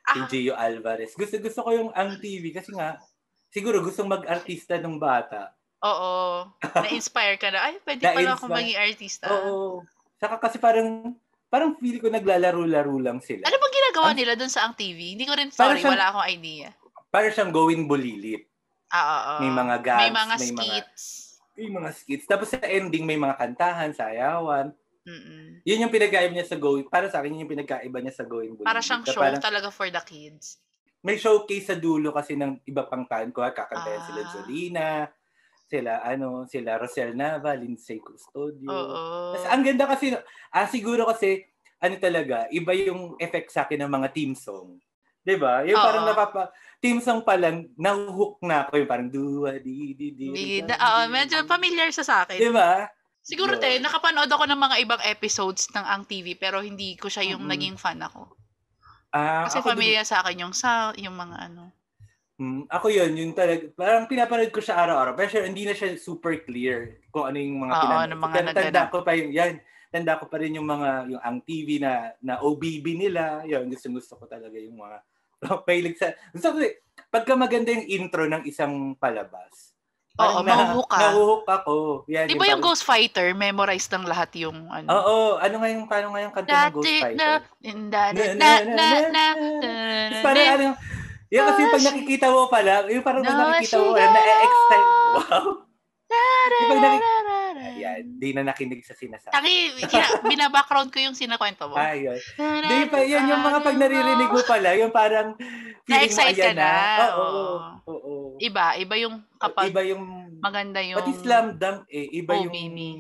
Si Gio Alvarez. Gusto-gusto ko yung Ang T V kasi nga, siguro gustong mag-artista nung bata. Oo. Na-inspire ka na. Ay, pwede pala akong maging artista. Oo. Saka kasi parang, parang feel ko naglalaro-laro lang sila. Ano bang ginagawa nila dun sa Ang T V? Hindi ko rin, sorry, siyang, wala akong idea. Parang siyang going bulilit. Ah, oo. May mga gags, may mga may skits. Mga, may mga skits. Tapos sa ending, may mga kantahan, sayawan. Mm-mm. Yun yung pinagkaiba niya sa going, para sa akin, yun yung pinagkaiba niya sa going bulilit. Para siyang show parang, talaga for the kids. May showcase sa dulo kasi ng iba pang tan ko. Kakantayan ah. sila Jolina, sila ano, sila Rosel Nava, Lindsay Custodio. Oo. Tapos ang ganda kasi, ah, siguro kasi, ano talaga, iba yung effect sa akin ng mga team song. Diba? Yung Oo. parang napapa, team song pa lang, nahuhook na ako yung parang duwa, di, di, di. di, di Oo, medyo familiar sa sa akin. Diba? Siguro no. te, nakapanood ako ng mga ibang episodes ng Ang T V, pero hindi ko siya yung mm-hmm. naging fan ako. Ah, kasi familiar din sa akin yung sa yung mga ano. Hmm, ako yun, yung talaga, parang pinapanood ko siya araw-araw. Pero sure, hindi na siya super clear kung ano yung mga Oo, pinanood. Mga pero tanda ko pa yung, yan, tanda ko pa rin yung mga, yung Ang T V na, na O B B nila. Yun, gusto, gusto ko talaga yung mga, pailig sa, gusto ko, pagka maganda yung intro ng isang palabas. Oo, mahuhook ka. Nahuhook ako. Yan, di ba yung, yung Ghost Fighter, memorize ng lahat yung ano? Oo, ano nga yung, paano nga yung kanta ng Ghost Fighter? Na, na, na, na, na, na, parang ano, yung kasi pag nakikita mo pala, yung parang pag nakikita mo pala, na-excite. Wow. Yung pag nakikita, ayan, di na nakinig sa sinasabi. Taki, binabackground ko yung sinakwento mo. Ayun. Di pa, yan yung mga pag naririnig mo pala, yung parang feeling mo ayan na. Oo, oo. Iba, iba yung kapag iba yung maganda yung pati Slam Dunk eh, iba yung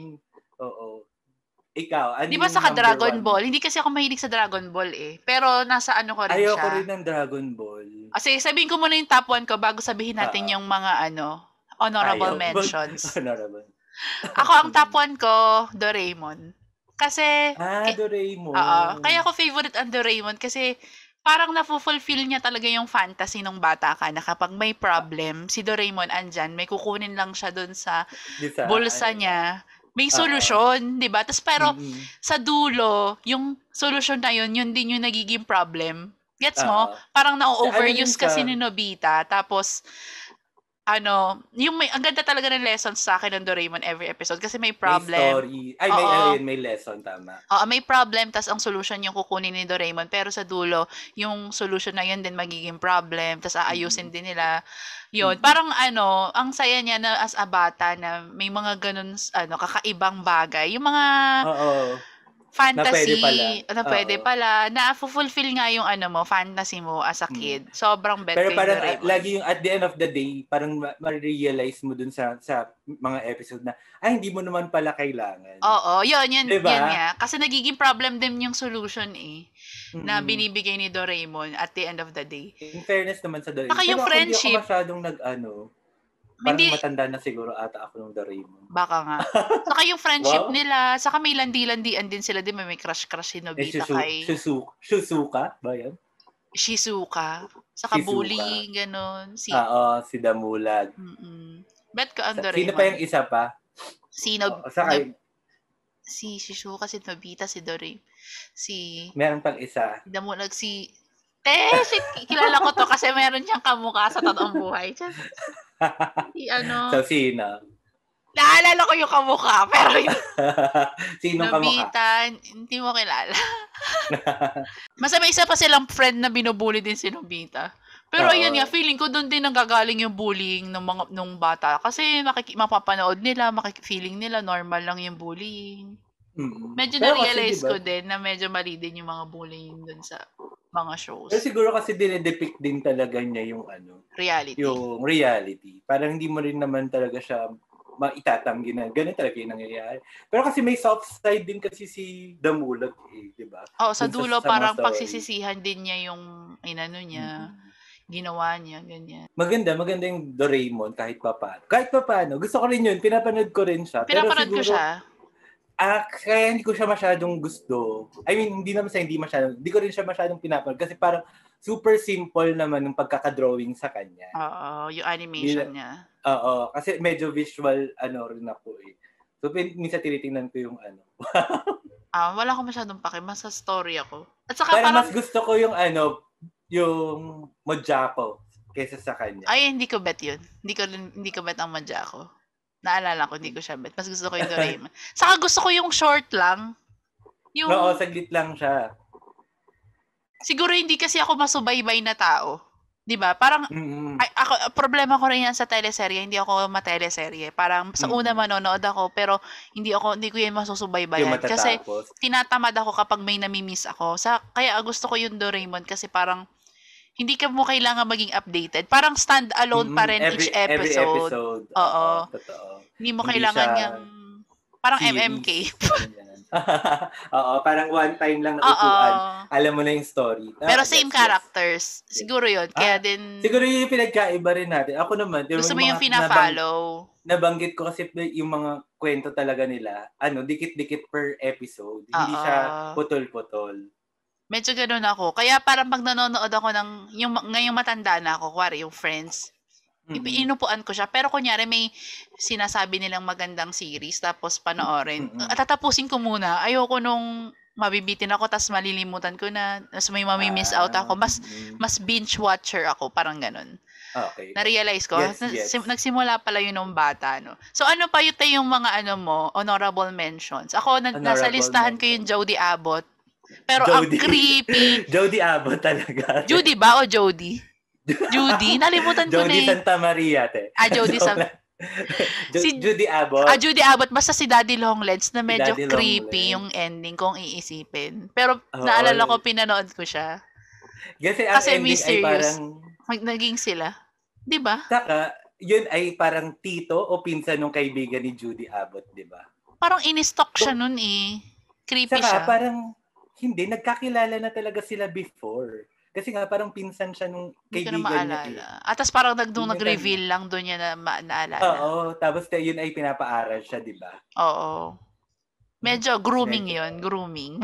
oo. Ikaw, ano di ba sa Dragon Ball? Hindi kasi ako mahilig sa Dragon Ball eh. Pero nasa ano ko rin Ayaw siya. Ayoko rin ng Dragon Ball. Kasi sabihin ko muna yung top one ko bago sabihin natin uh, yung mga ano, honorable Ayaw. mentions. Honorable. Ako ang top one ko, Doraemon. Kasi Ah, k- Doraemon. Oo. Kaya ko favorite ang Doraemon kasi parang na-fulfill niya talaga yung fantasy nung bata ka na kapag may problem, si Doraemon andyan, may kukunin lang siya dun sa Disa, bulsa ay, niya. May solusyon, uh-oh. 'di ba? Tapos pero mm-hmm. sa dulo, yung solusyon na yun, yun din yung nagiging problem. Gets mo? Uh-oh. Parang na-overuse ano kasi ni Nobita. Tapos ano, yung may ang ganda talaga ng lessons sa akin ng Doraemon every episode kasi may problem. May story. Ay, may, ayun, may lesson, tama. Oo, may problem, tas ang solution yung kukunin ni Doraemon. Pero sa dulo, yung solution na yun din magiging problem, tas aayusin mm-hmm. din nila. Yun, mm-hmm. parang ano, ang saya niya na as a bata na may mga ganun, ano, kakaibang bagay. Yung mga... Oo. fantasy, na pwede pala, na pwede pala, na-fulfill nga yung ano mo, fantasy mo as a kid. Sobrang bet Pero kay parang Doraemon. lagi yung at the end of the day, parang ma-realize mo dun sa sa mga episode na, ay, hindi mo naman pala kailangan. Oo, yun, yun, diba? yun nga. Kasi nagiging problem din yung solution eh, mm-hmm. na binibigay ni Doraemon at the end of the day. In fairness naman sa Doraemon. Saka yung pero friendship. Pero ako masyadong nag-ano, parang hindi, matanda na siguro ata ako ng Doraemon. Baka nga. Saka yung friendship wow. nila, saka may landi-landian din sila, di ba? May crush-crush si Nobita eh, Shizu- kay... Shizuka? Shizuka ba yan? Shizuka. Saka Shizuka. Bully, ganun. Si... Oo, si Damulag. Mm-mm. Bet ka ang Doraemon. Sino pa yung isa pa? Si Nob... Oh, saka... Nob... Si Shizuka, si Nobita, si Doraemon. Si... Meron pang isa. Si Damulag, si... Eh, si... kilala ko to kasi meron siyang kamukha sa totoong buhay. Si ano? So, sino? Naalala ko yung kamukha, pero yung... Sino Nobita, hindi mo kilala. Masa may isa pa silang friend na binubully din si Nobita. Pero uh, yun nga, feeling ko doon din nanggagaling yung bullying ng mga nung bata. Kasi makiki- mapapanood nila, makiki-feeling nila, normal lang yung bullying. Mm-hmm. Medyo na-realize diba, ko din na medyo mali din yung mga bullying doon sa mga shows. Pero siguro kasi dinedepict din talaga niya yung ano, reality. Yung reality. Parang hindi mo rin naman talaga siya maitatanggi na ganun talaga yung nangyayari. Pero kasi may soft side din kasi si Damulag eh, di ba? Oh, sa dulo sa, sa parang pagsisisihan din niya yung inano niya, mm-hmm. ginawa niya, ganyan. Maganda, maganda yung Doraemon kahit papaano. Kahit papaano. Gusto ko rin yun, pinapanood ko rin siya. Pinapanood Pero siguro, ko siya. Ah, kaya hindi ko siya masyadong gusto. I mean, hindi naman sa hindi masyadong, hindi ko rin siya masyadong pinapanood kasi parang super simple naman yung pagkaka-drawing sa kanya. Oo, yung animation Bila, niya. Oo, kasi medyo visual ano rin ako eh. So, minsan tinitingnan ko yung ano. Ah, wala akong masyadong pake, mas sa story ako. At saka parang, parang mas gusto ko yung ano, yung Mojako kaysa sa kanya. Ay, hindi ko bet yun. Hindi ko hindi ko bet ang Mojako. Naalala ko, hindi ko siya bet. Mas gusto ko yung Doraemon. Saka gusto ko yung short lang. Yung... Oo, saglit lang siya. Siguro hindi kasi ako masubaybay na tao. 'Di ba? Parang mm-hmm. ay, ako problema ko rin yan sa teleserye, hindi ako ma-teleserye. Parang sa una mm-hmm. manonood ako pero hindi ako hindi ko yan masusubaybayan kasi tinatamad ako kapag may nami-miss ako. Sa kaya gusto ko yung Doraemon kasi parang hindi ka mo kailangan maging updated. Parang stand alone mm-hmm. pa rin every, each episode. Every episode. Oo. Uh, totoo. Hindi mo hindi kailangan siya... yung parang series. M M K. Oo, parang one time lang na upuan. Alam mo na yung story. Ah, pero same yes, characters. Yes. Siguro yun. Kaya ah, din... Siguro yung pinagkaiba rin natin. Ako naman. Gusto mo yung pina-follow. Nabang, nabanggit ko kasi yung mga kwento talaga nila, ano, dikit-dikit per episode. Uh-oh. Hindi siya putol-putol. Medyo ganun ako. Kaya parang pag nanonood ako ng, yung, ngayong matanda na ako, kuwari yung Friends, mm-hmm. inupuan ko siya. Pero kunyari may sinasabi nilang magandang series, tapos panoorin. Mm-hmm. Tatapusin ko muna. Ayoko nung mabibitin ako, tapos malilimutan ko na, tapos may mamimiss out ako. Mas, mm-hmm. mas binge watcher ako. Parang ganun. Okay. Na-realize ko, yes, yes. nagsimula pala yun nung bata. No? So ano pa yun yung mga ano mo, honorable mentions? Ako, honorable nasa listahan mention. Ko yung Jody Abbott. Pero Jody. Ang creepy. Jody Abbott talaga. Judy ba o Jody? Judy? Nalimutan ko na eh. Jody Santa Maria, te. Ah, Jody Santa si, Judy Abbott. Ah, Judy Abbott. Basta si Daddy Longlegs na medyo si creepy yung ending kung iisipin. Pero oh, naalala ko, pinanood ko siya. Kasi ang Kasi ending mysterious. Ay parang... Mag- naging sila. Di ba? Saka, yun ay parang tito o pinsan ng kaibigan ni Judy Abbott, di ba? Parang in-stalk siya nun eh. Creepy saka, siya. parang... Hindi, nagkakilala na talaga sila before. Kasi nga, parang pinsan siya nung kaibigan niya. Hindi ko na maalala. At tapos parang nung nag-reveal lang doon niya na ma- naalala. Oo, tapos yun ay pinapaaral siya, di ba? Oo. Medyo grooming Medyo. yun, grooming.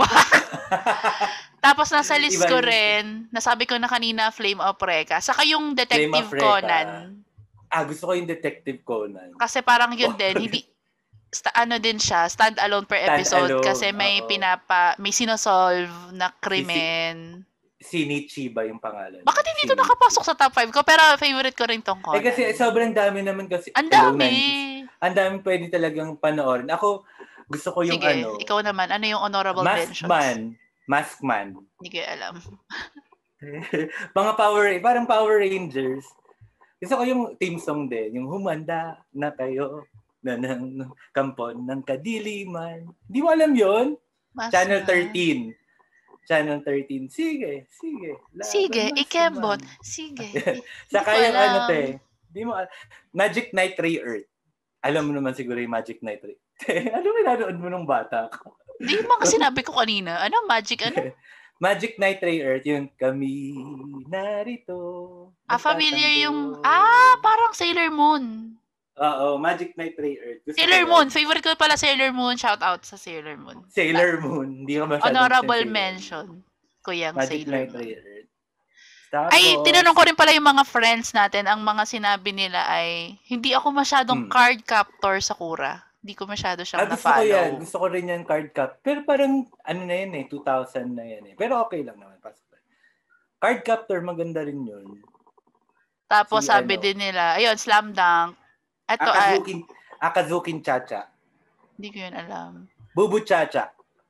Tapos nasa list Iba ko rin, nasabi ko na kanina, Flame of Recca. Saka yung Detective Conan. Ah, gusto ko yung Detective Conan. Kasi parang yun din, hindi... Sta- ano din siya, stand alone per episode stand kasi may uh-oh. pinapa may sinosolve na krimen. Si, si Nichi ba yung pangalan? Bakit hindi ito nakapasok sa top five ko? Pero favorite ko rin tong Conan. Eh kasi sobrang dami naman kasi. Ang dami. Ang dami pwede talagang panoorin. Ako, gusto ko yung Sige, ano. Ikaw naman, ano yung honorable mentions? Maskman. Maskman. Hindi ko alam. Mga Power, parang Power Rangers. Gusto ko yung theme song din. Yung humanda na kayo. Na ng kampon ng kadiliman. Di mo alam yun? Mas Channel thirteen. Na. Channel thirteen. Sige, sige. Laban sige, ikembot. Sige. Saka yung ano te. Di mo alam. Magic Knight Ray Earth. Alam mo naman siguro yung Magic Knight Ray. Ano ba nanood mo nung bata ka? Di mo kasi sinabi ko kanina. Ano? Magic ano? Magic Knight Ray Earth. Yung kami narito. Ah, familiar yung... Ah, parang Sailor Moon. Oo, Magic Knight Ray Earth. Gusto Sailor Moon. Favorite ko pala Sailor Moon. Shout out sa Sailor Moon. Sailor Moon. Hindi ka masyadong honorable mention. Kuyang Magic Sailor Knight Moon. Ray Earth. Tapos, ay, tinanong ko rin pala yung mga friends natin. Ang mga sinabi nila ay, hindi ako masyadong hmm. card captor sa Kura. Hindi ko masyado siyang ah, na-follow. Gusto ko yan. Gusto ko rin yan card cap. Pero parang, ano na yan eh, two thousand na yan eh. Pero okay lang naman. Card captor, maganda rin yun. Tapos si, sabi ano, din nila, ayun, Slam Dunk. Ito, Akazukin, uh, Akazukin Chacha. Hindi ko yun alam. Bubu Chacha.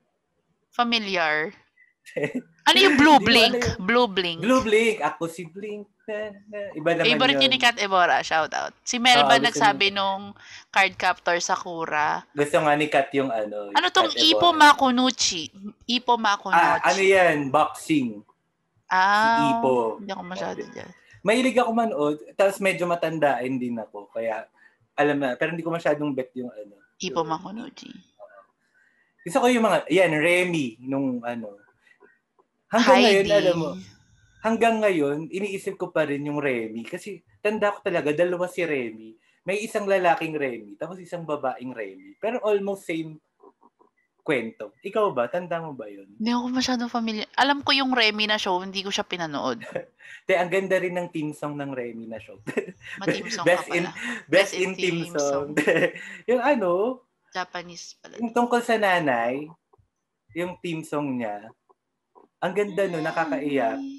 Familiar. Ano yung Blue Blink? Blue Blink. Blue Blink. Ako si Blink. Iba naman favorite yun. Favorite ni Kat Ebora. Shout out. Si Melba uh, nagsabi ni... nung card captor sa Kura. Gusto nga ni Kat yung ano. Ano tong Ippo Makunuchi? Ippo Makunuchi. Ah, ano yan? Boxing. Ah. Si Ippo. Hindi ako masyado dyan. Mahilig ako manood. Tapos medyo matandaan din ako. Kaya alam na, pero hindi ko masyadong bet yung ano. Ippo Makunuchi. Gusto ko yung mga, yan, Remy, nung ano. Hanggang Heidi. ngayon, alam mo, hanggang ngayon, iniisip ko pa rin yung Remy. Kasi tanda ko talaga, dalawa si Remy. May isang lalaking Remy, tapos isang babaeng Remy. Pero almost same kwento. Ikaw ba? Tanda mo ba yun? Hindi ako masyadong familiar. Alam ko yung Remy na show, hindi ko siya pinanood. Te, ang ganda rin ng team song ng Remy na show. Ma-team song best ka in, pala. Best, best in, in team, team song. song. Yung ano, Japanese pala. Yung tungkol sa nanay, yung team song niya, ang ganda no, nakakaiyak.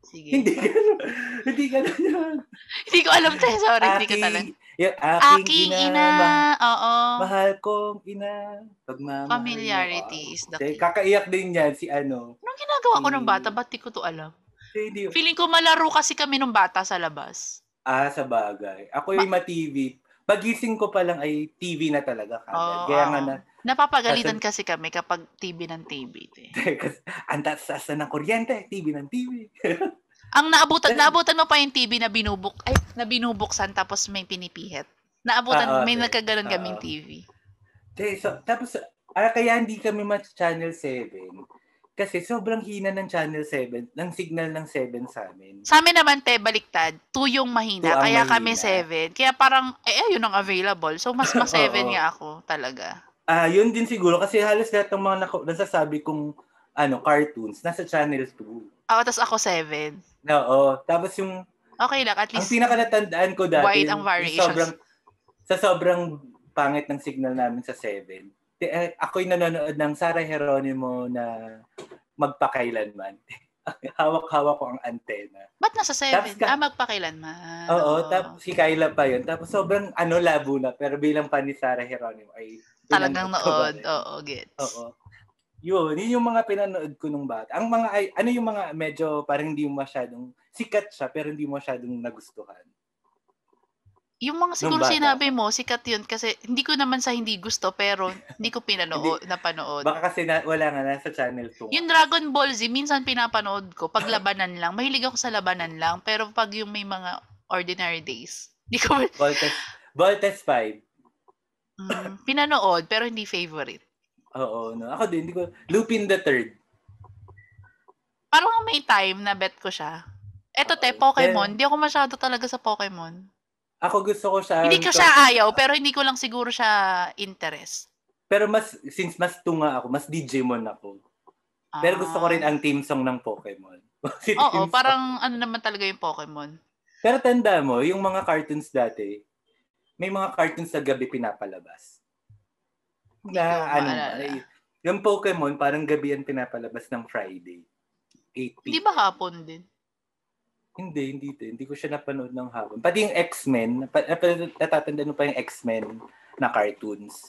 Sige. Hindi ganun. Hindi ganun yun. Hindi ko alam, te. Sorry, hindi ko talaga. Yung aking, Aking ina, ina, ma- oo. mahal kong ina, pagmamahal Familiarity mo. is the Okay, key. kakaiyak din yan si ano. Anong ginagawa ko si- nung bata? Ba't di ko to alam? si- hindi- Feeling ko malaro kasi kami nung bata sa labas. Ah, sa bagay. Ako yung ma-T V. Pagising ko pa lang ay T V na talaga kagad. Oo, Kaya oo. nga na, Napapagalitan Kasan- kasi kami kapag T V ng T V. te. kasi ang taas ng kuryente, T V ng T V. Ang naabutan, naabutan mo pa yung T V na binubuk, ay, na binubuksan tapos may pinipihit. Naabutan, Ah, may okay. nagkaganon Ah, kaming ah. T V. Okay, so, tapos, ah, kaya hindi kami ma-Channel seven. Kasi sobrang hina ng Channel seven, ng signal ng seven sa amin. Sa amin naman, te, baliktad. two yung mahina, Two ang kaya mahina. kami seven. Kaya parang, eh, ayun ang available. So, mas ma seven Oo. nga ako talaga. Ah, yun din siguro kasi halos lahat ng mga naku- nasasabi kong ano, cartoons nasa Channel two. Oo, tas ako seven. Oo. Tapos yung Okay lang, at ang least pinakanatandaan ko dati, wide ang yung variations. sobrang sa sobrang pangit ng signal namin sa seven. Eh, ako'y nanonood ng Sarah Geronimo na Magpakailanman. Hawak-hawak ko ang antena. Ba't nasa seven? Tapos ka- ah, magpakailanman. Oo, Oo. tapos si Kyla pa yun. Tapos sobrang ano labo na, pero bilang fan ni Sarah Geronimo ay Talagang pinanood ko pa nood. rin. Oo, gets. Oo. Yun, yun yung mga pinanood ko nung bata. Ang mga, ay, ano yung mga medyo parang hindi mo masyadong, sikat siya, pero hindi mo masyadong nagustuhan. Yung mga siguro Nung bata sinabi ka. mo, sikat yun kasi hindi ko naman sa hindi gusto pero hindi ko pinanood, napanood. Baka kasi na, wala nga, nasa Channel two. Yung Dragon Ball Z, minsan pinapanood ko pag labanan lang. Mahilig ako sa labanan lang, pero pag yung may mga ordinary days, hindi ko Voltes, Voltes five. mm, pinanood pero hindi favorite. Oo, no. Ako din, hindi ko, Lupin the Third. Parang may time na bet ko siya. Eto te, Okay. Pokemon. Hindi ako masyado talaga sa Pokemon. Ako gusto ko siya. Hindi ko siya ayaw, pero hindi ko lang siguro siya interest. Pero mas, since mas tunga ako, mas Digimon ako. Pero gusto ko rin ang theme song ng Pokemon. Si Oo, theme song. parang ano naman talaga yung Pokemon. Pero tanda mo, yung mga cartoons dati, may mga cartoons na gabi pinapalabas. Hindi Na ko ano, maalala. ay, yung Pokemon, parang gabi yan pinapalabas ng Friday. eight p.m. Hindi ba hapon din? Hindi, hindi. Hindi ko siya napanood ng hapon. Pati yung X-Men, nap- nap- natatandaan mo pa yung X-Men na cartoons.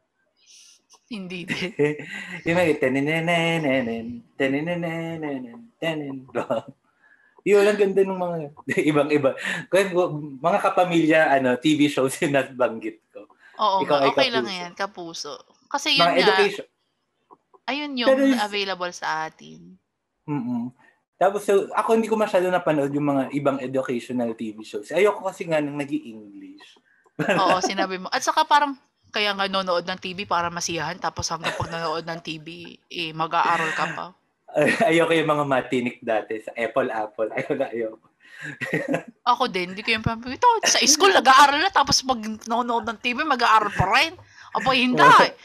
Hindi din. Yung mga tenenenenen, tenenenenen, tenen. Yun, ang ganda ng mga ibang-iba. Mga kapamilya, ano, T V shows yung nabanggit ko. Oo Ikaw nga, ay okay kapuso. lang yan, kapuso. Kasi yun Mga nga, education. ayun yung Pero is- available sa atin. Mm-mm. Tapos, so, ako hindi ko masyado napanood yung mga ibang educational T V shows. Ayoko kasi nga nang nag-i-English. Oo, sinabi mo. At saka parang, kaya nga nanonood ng T V para masiyahan, tapos hanggang pag nanonood ng T V, eh, mag-aaral ka pa. Ayoko yung mga matinik dati sa Apple Apple. Ayoko na ayoko. Ako din, hindi ko yung pamilya. Ito, sa school, nag-aaral na, tapos pag nanonood ng T V, mag-aaral pa rin. Aba, hindi.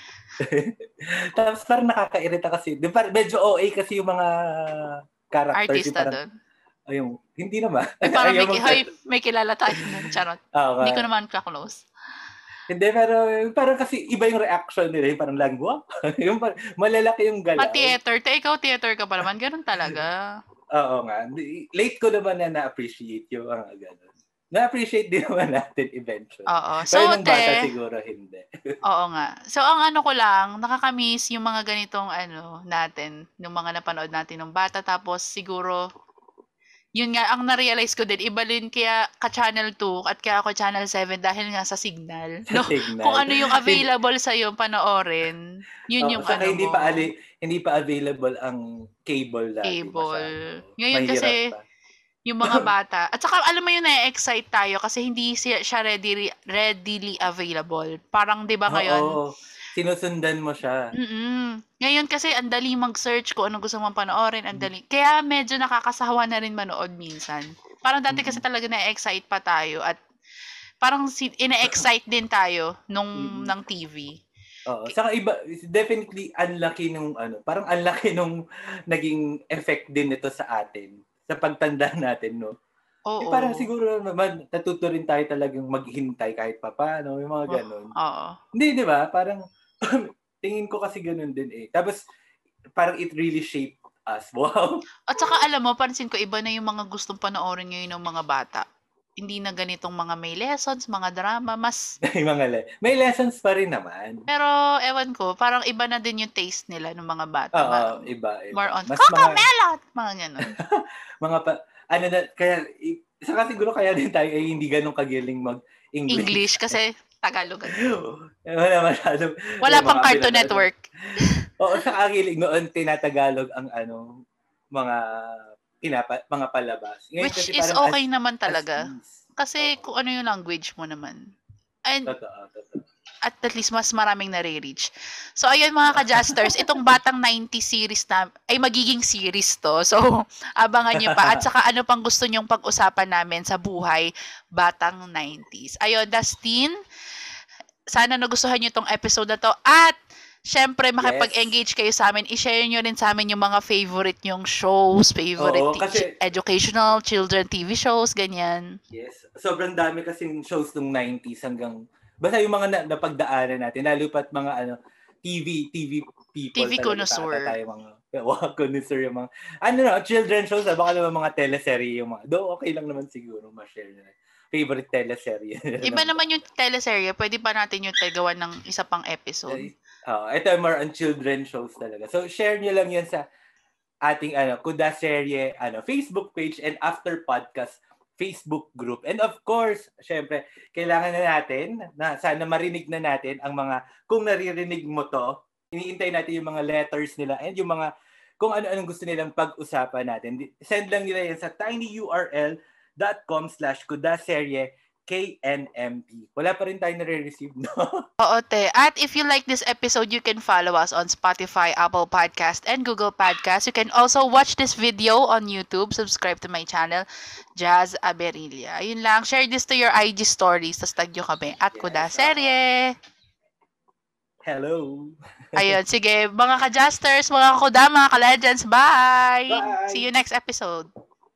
Tapos parang nakakairita kasi. Di ba, medyo O A kasi yung mga characters. Artista parang, doon. ayun, hindi naman. Ay, parang may, Ayaw ki- mag- hay, may kilala tayo nun. Charot. Oo nga. Hindi ko naman ka-close. Hindi, pero parang kasi iba yung reaction nila. Yung parang langwa. Yung parang, malalaki yung galaw. Ma-theater. Te, ikaw theater ka pa naman. Ganun talaga. Oo nga. Late ko naman na na-appreciate yung mga ganun. Na-appreciate din naman natin eventually. Oo. Pero So, nung bata te, siguro hindi. oo nga. So, ang ano ko lang, nakakamiss yung mga ganitong ano natin, yung mga napanood natin nung bata. Tapos, siguro, yun nga, ang na-realize ko din, iba din kaya ka-Channel two at kaya ako Channel seven dahil nga sa signal. Sa No? signal. Kung ano yung available sa iyo panoorin, yun Oo, yung saka ano hindi mo. pa ali, hindi pa available ang cable dati. Cable. Masyado. Ngayon Mahirap kasi, pa. yung mga bata. At saka, alam mo yun, na-excite tayo kasi hindi siya, siya readily, readily available. Parang, di ba ngayon? Oo, sinusundan mo siya. Mm-mm. Ngayon kasi, ang dali mag-search kung anong gusto mong panoorin. Ang dali. Kaya medyo nakakasawa na rin manood minsan. Parang dati kasi talaga na-excite pa tayo at parang si- ina-excite din tayo nung Mm-mm. ng T V. Oo, saka iba, definitely unlucky nung ano, parang unlucky nung naging effect din ito sa atin, sa pagtanda natin, no? Oo. Yung parang siguro naman, natuto rin tayo talagang maghintay kahit pa paano, yung mga ganun. Oo. Hindi, di ba? Parang, tingin ko kasi ganun din eh. Tapos, parang it really shaped Us. Wow. At saka alam mo, pansin ko, iba na yung mga gustong panoorin ngayon ng mga bata. Hindi na ganitong mga may lessons, mga drama, mas... May mga le- may lessons pa rin naman. Pero, ewan ko, parang iba na din yung taste nila ng mga bata. Oo, Ma- iba, iba. More on, Mas Coco mga- Melon! Mga ganun. mga pa, ano na, kaya, i- saka siguro kaya din tayo ay hindi ganun kagiling mag-English. English kasi Tagalog. Wala masyadong... Wala yung pang mga Cartoon pinag- Network. Oo, sa kagiling noon, tinatagalog ang ano, mga pinapa, mga palabas. Ngayon Which kasi is parang okay as- naman as talaga. is. Kasi kung ano yung language mo naman. And Totoo, totoo. at at least mas maraming nare-reach. So, ayun mga ka-Justers, itong Batang nineties series na, ay magiging series to. So, abangan nyo pa. At saka ano pang gusto nyong pag-usapan namin sa buhay Batang nineties. Ayun, Dustin, sana nagustuhan nyo itong episode na to. At, syempre, makipag-engage kayo sa amin. I-share nyo rin sa amin yung mga favorite nyong shows, favorite Oo, ti- kasi- educational, children T V shows, ganyan. Yes. Sobrang dami kasing shows nung nineties hanggang basta yung mga na, napagdaanan natin, lalo pat mga ano, T V, T V people. T V talaga, connoisseur. tata tayo mga, wow, connoisseur yung mga, ano na, children shows, ah, baka naman mga teleserye yung mga, do okay lang naman siguro, ma-share nila. Favorite teleserye. Iba naman yung teleserye, pwede pa natin yung tagawan ng isa pang episode. Uh, ito more on children shows talaga. So, share nyo lang yan sa ating ano, Kuda Serye ano, Facebook page and After Podcast Facebook group. And of course, syempre, kailangan na natin na sana marinig na natin ang mga, kung naririnig mo to, iniintay natin yung mga letters nila and yung mga, kung ano-anong gusto nilang pag-usapan natin. Send lang nila yan sa tinyurl.com slash kudaserye K N M P. Wala pa rin tayo nare-receive, no? Oo, te. At if you like this episode, you can follow us on Spotify, Apple Podcast, and Google Podcast. You can also watch this video on YouTube. Subscribe to my channel, Jazz Aberilla. Yun lang. Share this to your I G stories. Tapos tag nyo kami at Yes, Kuda uh, Serye. Hello. Ayun, sige. Mga ka-Justers, mga ka-Kuda, mga ka-Legends, bye! Bye! See you next episode.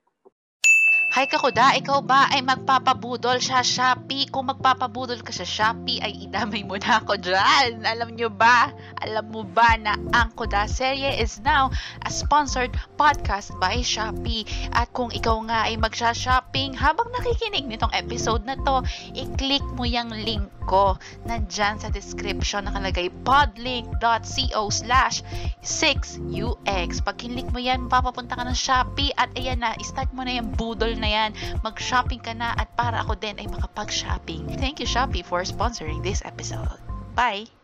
Hi Kakuda, ikaw ba ay magpapabudol sa Shopee? Kung magpapabudol ka sa Shopee, ay idamay mo na ako dyan. Alam nyo ba? Alam mo ba na ang Kuda Serye is now a sponsored podcast by Shopee? At kung ikaw nga ay magsha-shopping habang nakikinig nitong episode na to, i-click mo yung link ko. Nandyan sa description nakalagay podlink.co slash 6ux. Pag kinlik mo yan, papapunta ka ng Shopee at ayan na, start mo na yung budol na yan. Mag-shopping ka na at para ako din ay makapag-shopping. Thank you Shopee for sponsoring this episode. Bye!